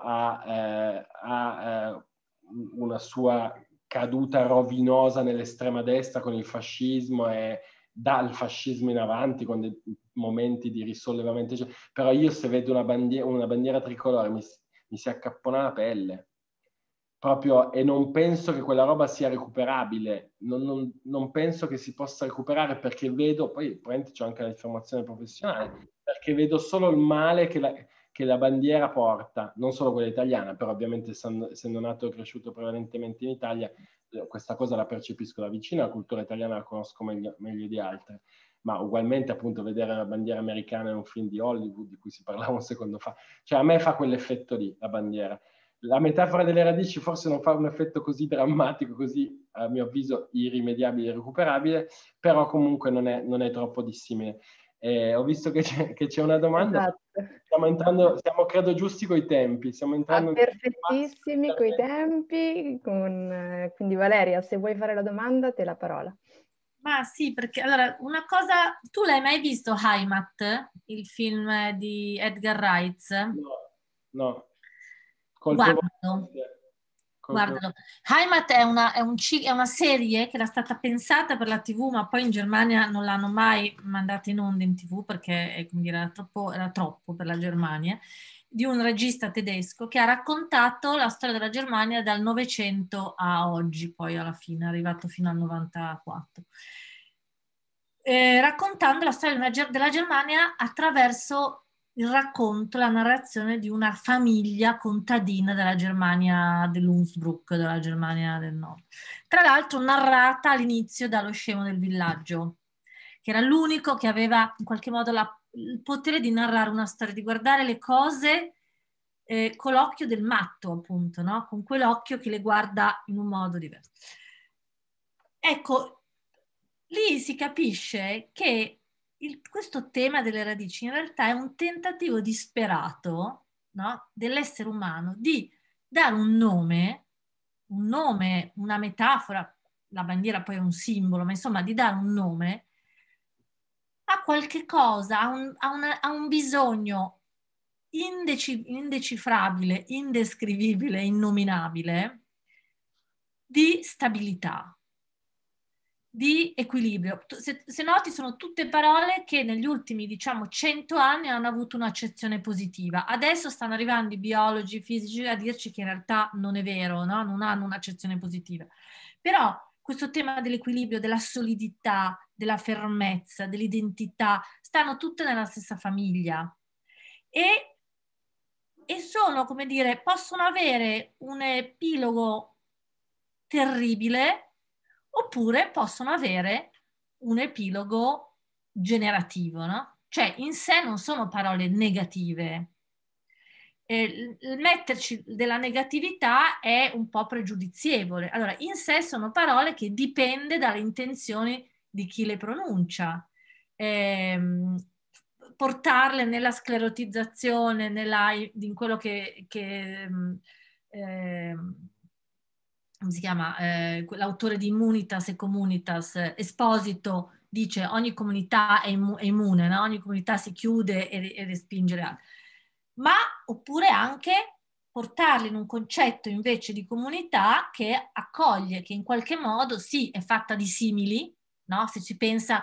ha una sua caduta rovinosa nell'estrema destra con il fascismo e dal fascismo in avanti con dei momenti di risollevamento. Però io se vedo una bandiera tricolore mi si accappona la pelle. Proprio, e non penso che quella roba sia recuperabile, non penso che si possa recuperare, perché vedo, poi probabilmente c'ho anche la formazione professionale, perché vedo solo il male che la bandiera porta, non solo quella italiana, però ovviamente essendo nato e cresciuto prevalentemente in Italia, questa cosa la percepisco da vicino, la cultura italiana la conosco meglio di altre, ma ugualmente appunto vedere la bandiera americana in un film di Hollywood di cui si parlava un secondo fa, cioè a me fa quell'effetto lì, la bandiera. la metafora delle radici forse non fa un effetto così drammatico, così a mio avviso irrimediabile e irrecuperabile, però comunque non è troppo dissimile. Ho visto che c'è una domanda. Esatto. Siamo credo giusti coi tempi, stiamo entrando perfettissimi coi tempi, quindi Valeria, se vuoi fare la domanda, te la parola. Ma sì, perché allora una cosa, tu l'hai mai visto Heimat, il film di Edgar Wright? No. Guardalo. Guardalo. Heimat è una serie che era stata pensata per la TV, ma poi in Germania non l'hanno mai mandata in onda in TV perché come dire, era troppo per la Germania, di un regista tedesco che ha raccontato la storia della Germania dal Novecento a oggi, poi alla fine è arrivato fino al 94. Raccontando la storia della Germania attraverso il racconto, la narrazione di una famiglia contadina della Germania dell'Hunsrück, della Germania del Nord. Tra l'altro narrata all'inizio dallo scemo del villaggio, che era l'unico che aveva in qualche modo il potere di narrare una storia, di guardare le cose con l'occhio del matto, appunto, no? Con quell'occhio che le guarda in un modo diverso. Ecco, lì si capisce che questo tema delle radici in realtà è un tentativo disperato, no, dell'essere umano di dare un nome, una metafora, la bandiera poi è un simbolo, ma insomma di dare un nome a qualche cosa, a un bisogno indecifrabile, indescrivibile, innominabile di stabilità, di equilibrio. Se noti, sono tutte parole che negli ultimi, diciamo, 100 anni hanno avuto un'accezione positiva. Adesso stanno arrivando i biologi, i fisici a dirci che in realtà non è vero, no? Non hanno un'accezione positiva. Però questo tema dell'equilibrio, della solidità, della fermezza, dell'identità, stanno tutte nella stessa famiglia. E sono, come dire, possono avere un epilogo terribile oppure possono avere un epilogo generativo, no? Cioè in sé non sono parole negative. Il metterci della negatività è un po' pregiudizievole. Allora, in sé sono parole che dipende dalle intenzioni di chi le pronuncia. Portarle nella sclerotizzazione, in quello che come si chiama, l'autore di Immunitas e Comunitas, Esposito, dice ogni comunità è immune, no? Ogni comunità si chiude e respinge le altre. Ma oppure anche portarli in un concetto invece di comunità che accoglie, che in qualche modo sì, è fatta di simili, no? Se si pensa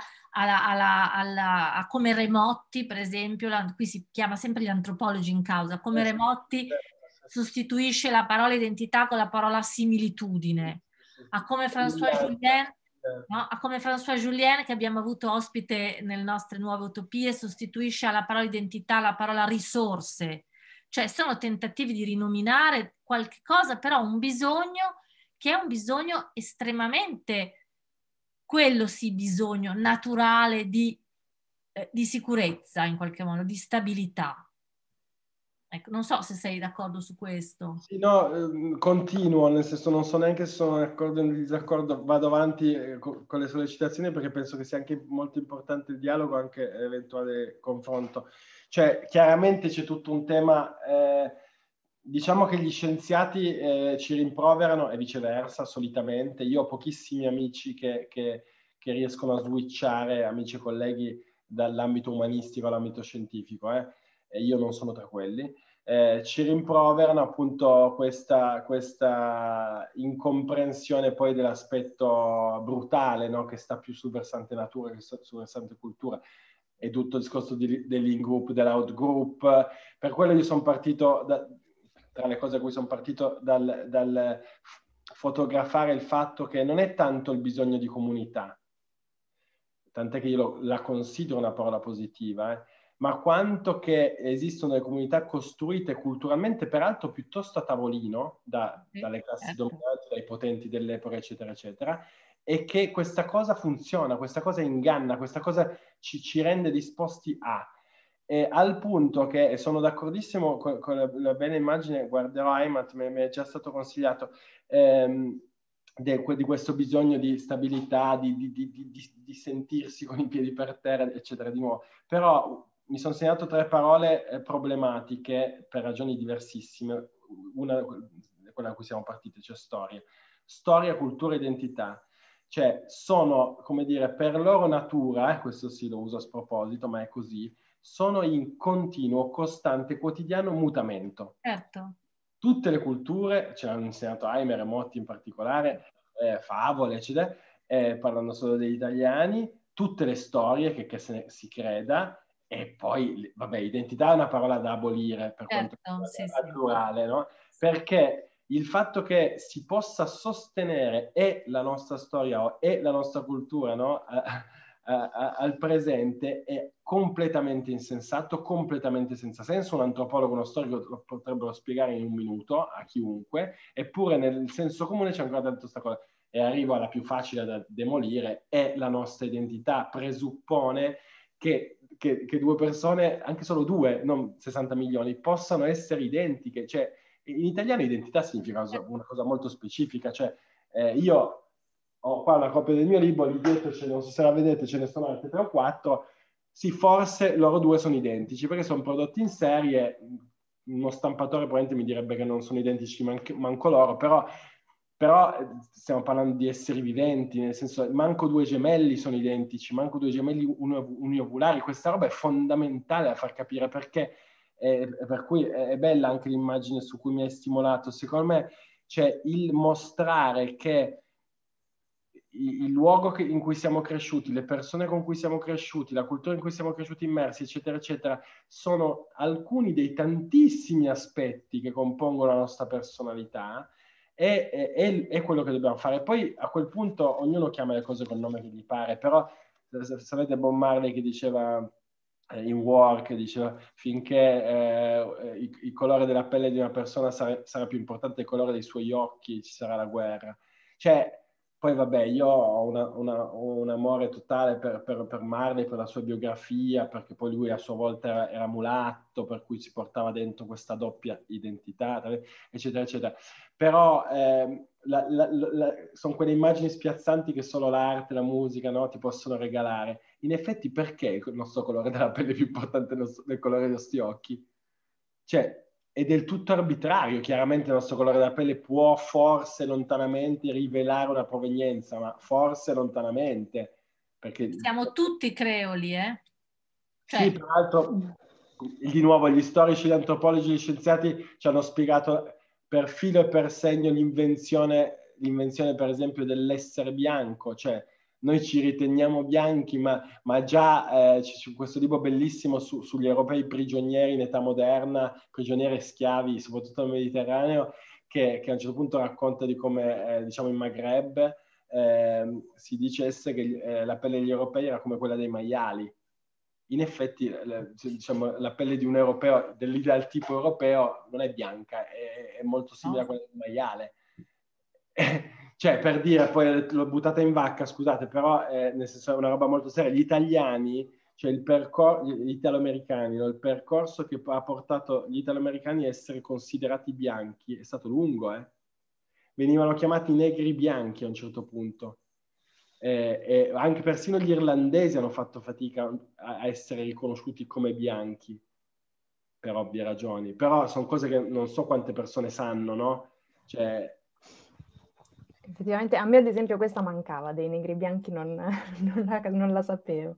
a come Remotti, per esempio, qui si chiama sempre gli antropologi in causa, come Remotti sostituisce la parola identità con la parola similitudine, a come François Julien, no? A come François Julien, che abbiamo avuto ospite nelle nostre nuove utopie, sostituisce alla parola identità la parola risorse. Cioè sono tentativi di rinominare qualche cosa, però un bisogno che è un bisogno estremamente, quello sì, bisogno naturale di sicurezza in qualche modo, di stabilità. Ecco, non so se sei d'accordo su questo. Sì, no, continuo, nel senso non so neanche se sono d'accordo o in disaccordo, vado avanti con le sollecitazioni perché penso che sia anche molto importante il dialogo, anche eventuale confronto. Cioè, chiaramente c'è tutto un tema, diciamo che gli scienziati ci rimproverano e viceversa, solitamente. Io ho pochissimi amici che riescono a switchare, amici e colleghi, dall'ambito umanistico all'ambito scientifico, e io non sono tra quelli. Ci rimproverano appunto questa incomprensione poi dell'aspetto brutale, no? Che sta più sul versante natura che sul versante cultura, e tutto il discorso dell'in-group, dell'out-group. Per quello io sono partito, tra le cose a cui sono partito, dal fotografare il fatto che non è tanto il bisogno di comunità, tant'è che io la considero una parola positiva, ma quanto che esistono le comunità costruite culturalmente, peraltro piuttosto a tavolino, dalle classi dominanti, dai potenti dell'epoca, eccetera, eccetera, e che questa cosa funziona, questa cosa inganna, questa cosa ci rende disposti a. al punto che, e sono d'accordissimo con la bella immagine, guarderò Heimat, mi è già stato consigliato, di questo bisogno di stabilità, di sentirsi con i piedi per terra, eccetera, di nuovo. Però mi sono segnato 3 parole problematiche per ragioni diversissime. Una è quella a cui siamo partiti, cioè storia. Storia, cultura, identità. Cioè sono, come dire, per loro natura, questo sì lo uso a sproposito, ma è così, sono in continuo, costante, quotidiano mutamento. Certo. Tutte le culture, ce l'hanno insegnato Aimer e Motti in particolare, favole, eccetera, parlando solo degli italiani, tutte le storie che si creda, e poi, vabbè, identità è una parola da abolire per quanto sì, naturale, no? Perché il fatto che si possa sostenere e la nostra storia e la nostra cultura, no? Al presente è completamente insensato, completamente senza senso. Un antropologo, uno storico lo potrebbero spiegare in un minuto a chiunque, eppure nel senso comune c'è ancora detto questa cosa. E arrivo alla più facile da demolire: è la nostra identità, presuppone che 2 persone, anche solo 2, non 60 milioni, possano essere identiche. Cioè, in italiano identità significa una cosa molto specifica, cioè io ho qua una copia del mio libro, lì dietro, non so se la vedete, ce ne sono altre 3 o 4, sì, forse loro 2 sono identici, perché sono prodotti in serie, uno stampatore probabilmente mi direbbe che non sono identici manco loro, però stiamo parlando di esseri viventi, nel senso, manco 2 gemelli sono identici, manco 2 gemelli uniovulari. Questa roba è fondamentale da far capire, perché per cui è bella anche l'immagine su cui mi hai stimolato. Secondo me, cioè, il mostrare che il luogo in cui siamo cresciuti, le persone con cui siamo cresciuti, la cultura in cui siamo cresciuti immersi, eccetera, eccetera, sono alcuni dei tantissimi aspetti che compongono la nostra personalità. È quello che dobbiamo fare. Poi a quel punto ognuno chiama le cose col nome che gli pare, però sapete Bob Marley che diceva in War, che diceva: finché il colore della pelle di una persona sarà più importante del colore dei suoi occhi, ci sarà la guerra. Cioè, poi vabbè, io ho un amore totale per Marley, per la sua biografia, perché poi lui a sua volta era mulatto, per cui si portava dentro questa doppia identità, eccetera, eccetera. Però sono quelle immagini spiazzanti che solo l'arte, la musica, no, ti possono regalare. In effetti, perché il nostro colore della pelle è più importante del colore dei nostri occhi? Cioè, è del tutto arbitrario. Chiaramente il nostro colore della pelle può forse lontanamente rivelare una provenienza, ma forse lontanamente. Perché siamo tutti creoli, cioè, sì, tra l'altro, di nuovo, gli storici, gli antropologi, gli scienziati ci hanno spiegato per filo e per segno l'invenzione per esempio dell'essere bianco. Cioè, noi ci riteniamo bianchi, ma già c'è questo libro bellissimo sugli europei prigionieri in età moderna, prigionieri e schiavi, soprattutto nel Mediterraneo, che a un certo punto racconta di come, diciamo, in Maghreb si dicesse che la pelle degli europei era come quella dei maiali. In effetti, diciamo, la pelle di un europeo, dell'ideal tipo europeo, non è bianca, è molto simile a quella del maiale. Cioè, per dire, poi l'ho buttata in vacca, scusate, però nel senso è una roba molto seria. Gli italiani, cioè gli italo-americani, no? Il percorso che ha portato gli italo-americani a essere considerati bianchi è stato lungo, Venivano chiamati negri bianchi a un certo punto. Anche persino gli irlandesi hanno fatto fatica a essere riconosciuti come bianchi, per ovvie ragioni. Però sono cose che non so quante persone sanno, no? Cioè, effettivamente a me ad esempio questa mancava, dei negri bianchi non la sapevo.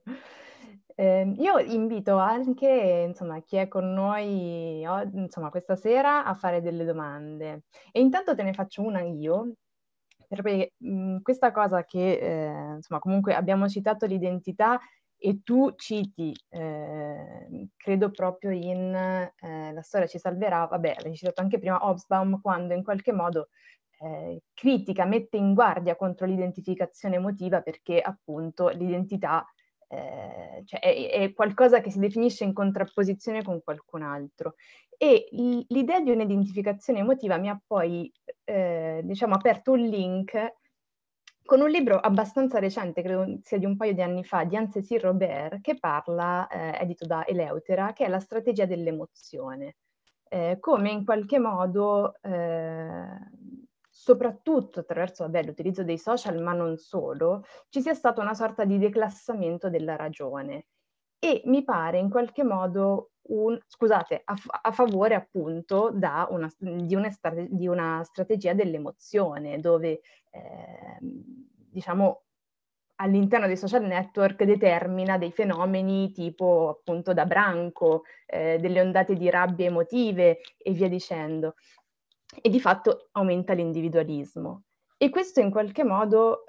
Io invito anche, insomma, chi è con noi, insomma, questa sera a fare delle domande. E intanto te ne faccio una io, perché questa cosa che, insomma, comunque abbiamo citato l'identità e tu citi, credo proprio in La storia ci salverà, vabbè, l'hai citato anche prima, Hobsbawm, quando in qualche modo critica, mette in guardia contro l'identificazione emotiva, perché appunto l'identità cioè è qualcosa che si definisce in contrapposizione con qualcun altro. E l'idea di un'identificazione emotiva mi ha poi diciamo aperto un link con un libro abbastanza recente, credo sia di un paio di anni fa, di Anne-Cécile Robert, che parla, edito da Eleutera, che è la strategia dell'emozione. Come in qualche modo, soprattutto attraverso l'utilizzo dei social, ma non solo, ci sia stata una sorta di declassamento della ragione. E mi pare in qualche modo a favore appunto di una strategia dell'emozione, dove diciamo all'interno dei social network determina dei fenomeni tipo appunto da branco, delle ondate di rabbia emotive e via dicendo. E di fatto aumenta l'individualismo. E questo in qualche modo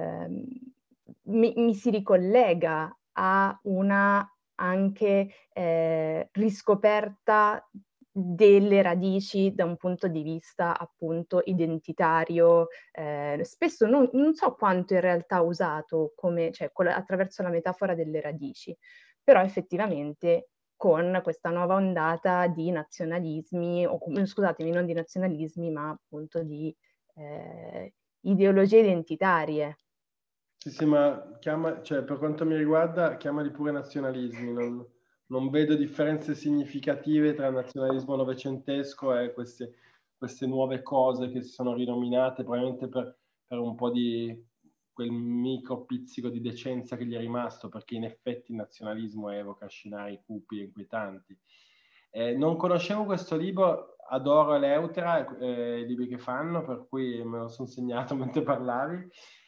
mi si ricollega a una anche riscoperta delle radici da un punto di vista appunto identitario, spesso non so quanto in realtà usato come, cioè, attraverso la metafora delle radici, però effettivamente con questa nuova ondata di nazionalismi, scusatemi, non di nazionalismi, ma appunto di ideologie identitarie. Sì, ma cioè, per quanto mi riguarda, chiamali pure nazionalismi. Non vedo differenze significative tra il nazionalismo novecentesco e queste nuove cose che si sono rinominate, probabilmente per un po' di quel micro pizzico di decenza che gli è rimasto, perché in effetti il nazionalismo evoca scenari cupi e inquietanti. Non conoscevo questo libro, adoro Eleutera, i libri che fanno, per cui me lo sono segnato mentre parlavi.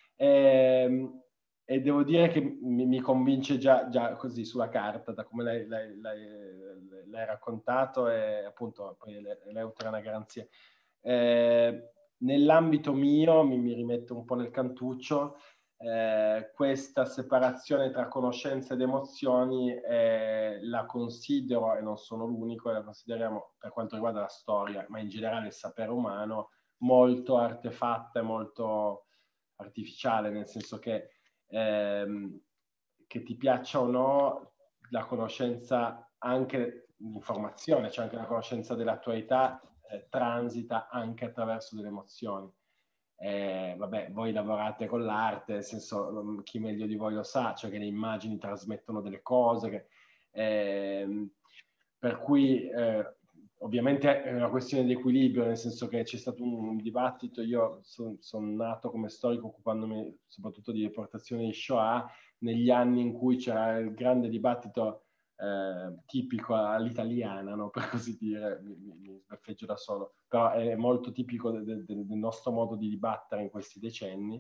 E devo dire che mi convince già così sulla carta, da come l'hai raccontato, e appunto poi Eleutera è una garanzia. Nell'ambito mio, mi rimetto un po' nel cantuccio, questa separazione tra conoscenza ed emozioni la considero, e non sono l'unico, la consideriamo per quanto riguarda la storia, ma in generale il sapere umano, molto artefatta e molto artificiale, nel senso che ti piaccia o no, la conoscenza, anche l'informazione, cioè anche la conoscenza dell'attualità, transita anche attraverso delle emozioni. Vabbè, voi lavorate con l'arte, nel senso, chi meglio di voi lo sa, cioè che le immagini trasmettono delle cose, per cui ovviamente è una questione di equilibrio, nel senso che c'è stato un dibattito. Io sono nato come storico occupandomi soprattutto di deportazione di Shoah, negli anni in cui c'era il grande dibattito tipico all'italiana, no? Per così dire, mi sbeffeggio da solo, però è molto tipico del nostro modo di dibattere in questi decenni,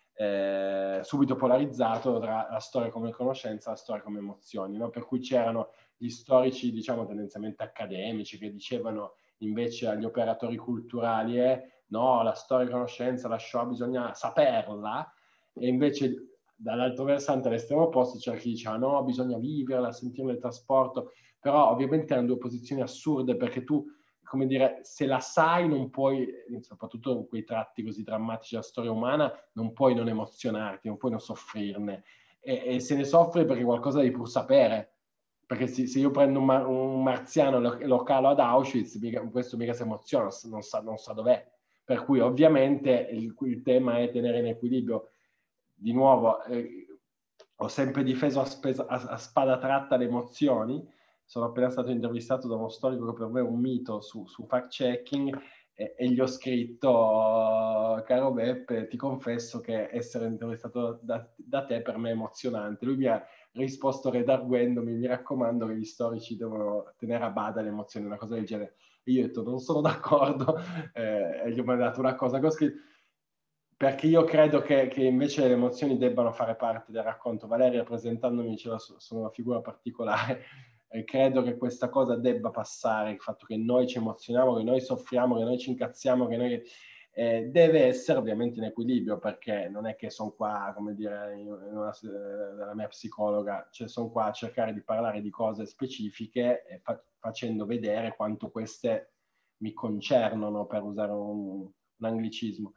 subito polarizzato tra la storia come conoscenza e la storia come emozioni, no? Per cui c'erano gli storici, diciamo, tendenzialmente accademici, che dicevano invece agli operatori culturali no, la storia e conoscenza, la Shoah bisogna saperla, e invece dall'altro versante, all'estremo opposto, c'era chi diceva no, bisogna viverla, sentirla nel trasporto. Però ovviamente erano due posizioni assurde, perché tu, come dire, se la sai non puoi, soprattutto in quei tratti così drammatici della storia umana, non puoi non emozionarti, non puoi non soffrirne, e se ne soffre perché qualcosa devi pur sapere, perché se io prendo un marziano e lo calo ad Auschwitz, questo mica si emoziona, non sa dov'è. Per cui ovviamente il tema è tenere in equilibrio. Di nuovo, ho sempre difeso a spada tratta le emozioni. Sono appena stato intervistato da uno storico che per me è un mito su fact-checking, e gli ho scritto: caro Beppe, ti confesso che essere intervistato da te per me è emozionante. Lui mi ha risposto redarguendomi: mi raccomando che gli storici devono tenere a bada le emozioni, una cosa del genere. E io ho detto non sono d'accordo, e gli ho mandato una cosa che ho scritto, perché io credo che invece le emozioni debbano fare parte del racconto. Valeria, presentandomi, diceva sono una figura particolare, e credo che questa cosa debba passare, il fatto che noi ci emozioniamo, che noi soffriamo, che noi ci incazziamo, che noi deve essere ovviamente in equilibrio, perché non è che sono qua, come dire, dalla mia psicologa, cioè sono qua a cercare di parlare di cose specifiche, e facendo vedere quanto queste mi concernono, per usare un anglicismo.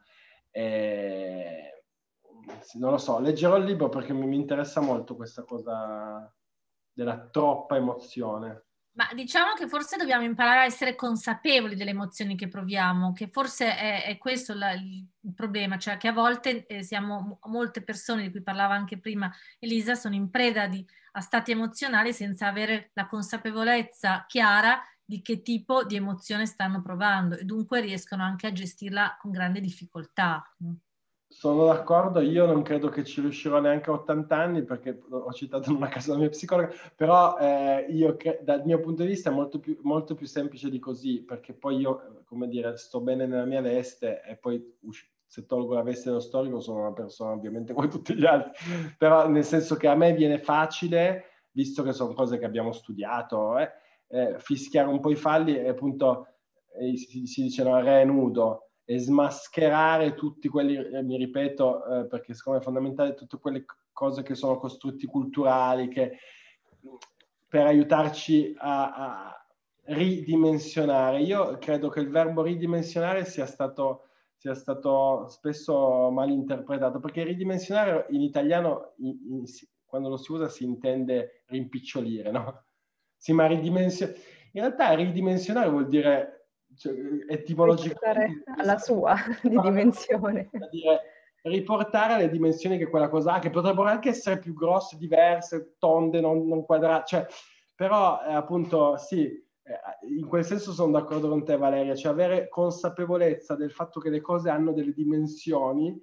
Non lo so, leggerò il libro perché mi interessa molto questa cosa della troppa emozione. Ma diciamo che forse dobbiamo imparare a essere consapevoli delle emozioni che proviamo, che forse è questo il problema, cioè che a volte molte persone di cui parlava anche prima Elisa sono in preda a stati emozionali senza avere la consapevolezza chiara di che tipo di emozione stanno provando e dunque riescono anche a gestirla con grande difficoltà. Sono d'accordo, io non credo che ci riuscirò neanche a 80 anni perché ho citato in una casa la mia psicologa, però dal mio punto di vista è molto più semplice di così, perché poi io, come dire, sto bene nella mia veste e poi se tolgo la veste dello storico sono una persona ovviamente come tutti gli altri, però nel senso che a me viene facile, visto che sono cose che abbiamo studiato, fischiare un po' i falli e appunto si dice no, re nudo, e smascherare tutti quelli, mi ripeto, perché secondo me è fondamentale, tutte quelle cose che sono costrutti culturali, che per aiutarci a ridimensionare. Io credo che il verbo ridimensionare sia stato spesso mal interpretato, perché ridimensionare in italiano, quando lo si usa, si intende rimpicciolire, no? Sì, ma in realtà ridimensionare vuol dire, cioè, etimologicamente, alla sua di dimensione. riportare le dimensioni che quella cosa ha, che potrebbero anche essere più grosse, diverse, tonde, non quadrate, cioè, però appunto sì, in quel senso sono d'accordo con te Valeria, cioè avere consapevolezza del fatto che le cose hanno delle dimensioni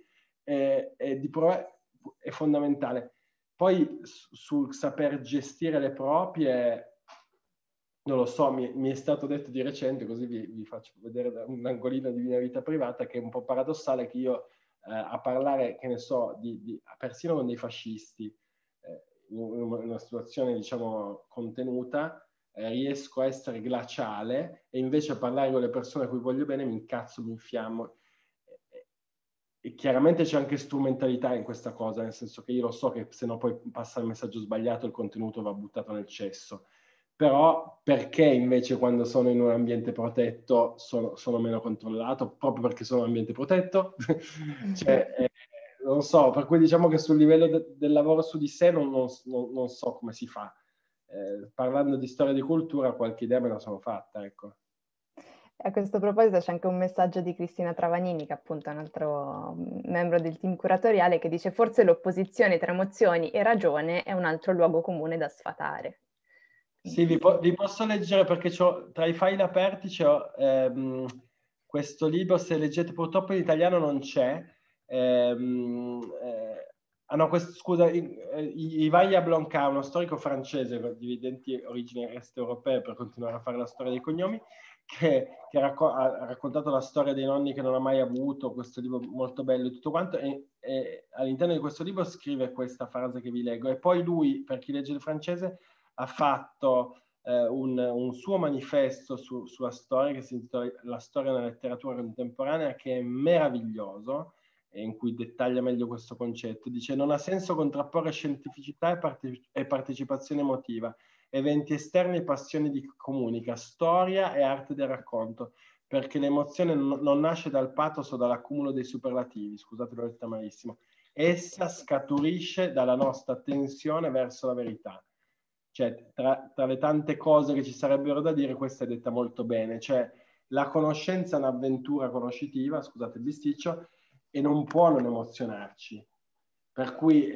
è fondamentale. Poi sul saper gestire le proprie, non lo so, mi è stato detto di recente, così vi faccio vedere da un angolino di mia vita privata, che è un po' paradossale che io a parlare, che ne so, persino con dei fascisti, in una situazione, diciamo, contenuta, riesco a essere glaciale e invece a parlare con le persone a cui voglio bene mi incazzo, mi infiammo. E chiaramente c'è anche strumentalità in questa cosa, nel senso che io lo so che se no poi passa il messaggio sbagliato, il contenuto va buttato nel cesso. Però perché invece quando sono in un ambiente protetto sono meno controllato? Proprio perché sono in un ambiente protetto? Cioè, non so, per cui diciamo che sul livello del lavoro su di sé non so come si fa. Parlando di storia di cultura, qualche idea me la sono fatta, ecco. A questo proposito c'è anche un messaggio di Cristina Travagnini, che appunto è un altro membro del team curatoriale, che dice: forse l'opposizione tra emozioni e ragione è un altro luogo comune da sfatare. Sì, vi posso leggere perché tra i file aperti c'è questo libro, se leggete, purtroppo in italiano non c'è. No, scusa, Ivan Jablonka, uno storico francese di evidenti origini est europee, per continuare a fare la storia dei cognomi, che ha raccontato la storia dei nonni che non ha mai avuto, questo libro molto bello e tutto quanto, e all'interno di questo libro scrive questa frase che vi leggo. E poi lui, per chi legge il francese, ha fatto un suo manifesto sulla storia che si intitola La storia nella letteratura contemporanea, che è meraviglioso e in cui dettaglia meglio questo concetto. Dice: non ha senso contrapporre scientificità e partecipazione emotiva, eventi esterni e passioni di comunica, storia e arte del racconto, perché l'emozione non nasce dal pathos o dall'accumulo dei superlativi, scusate l'ho detta malissimo, essa scaturisce dalla nostra tensione verso la verità. Cioè, tra le tante cose che ci sarebbero da dire, questa è detta molto bene. Cioè, la conoscenza è un'avventura conoscitiva, scusate il bisticcio, e non può non emozionarci. Per cui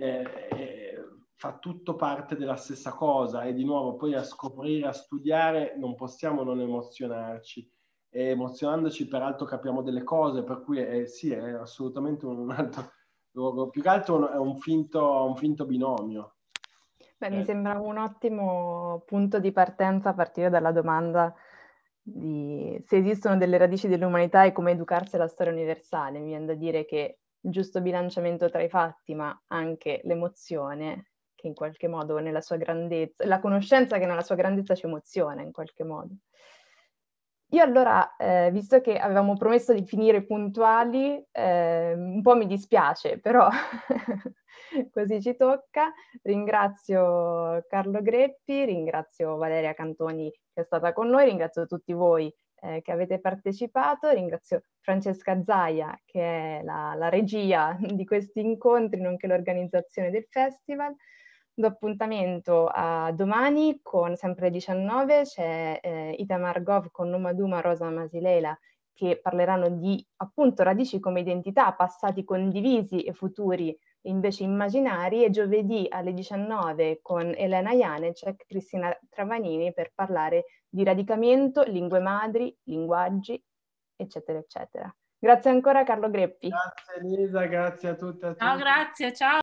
fa tutto parte della stessa cosa e di nuovo poi a scoprire, a studiare, non possiamo non emozionarci. E emozionandoci peraltro capiamo delle cose, per cui sì, è assolutamente un altro luogo. Più che altro è un finto binomio. Beh, mi sembra un ottimo punto di partenza a partire dalla domanda di se esistono delle radici dell'umanità e come educarsi alla storia universale. Mi viene da dire che il giusto bilanciamento tra i fatti, ma anche l'emozione, che in qualche modo nella sua grandezza, la conoscenza che nella sua grandezza ci emoziona in qualche modo. Io allora, visto che avevamo promesso di finire puntuali, un po' mi dispiace, però così ci tocca. Ringrazio Carlo Greppi, ringrazio Valeria Cantoni che è stata con noi, ringrazio tutti voi che avete partecipato, ringrazio Francesca Zaia che è la regia di questi incontri, nonché l'organizzazione del festival. Do appuntamento a domani con sempre alle 19, c'è Itamar Gov con Numa Duma, Rosa Masilela, che parleranno di appunto radici come identità, passati condivisi e futuri invece immaginari, e giovedì alle 19 con Elena Janecek, Cristina Travanini, per parlare di radicamento, lingue madri, linguaggi, eccetera, eccetera. Grazie ancora Carlo Greppi. Grazie Elisa, grazie a tutte e a Ciao, tutti. grazie, ciao.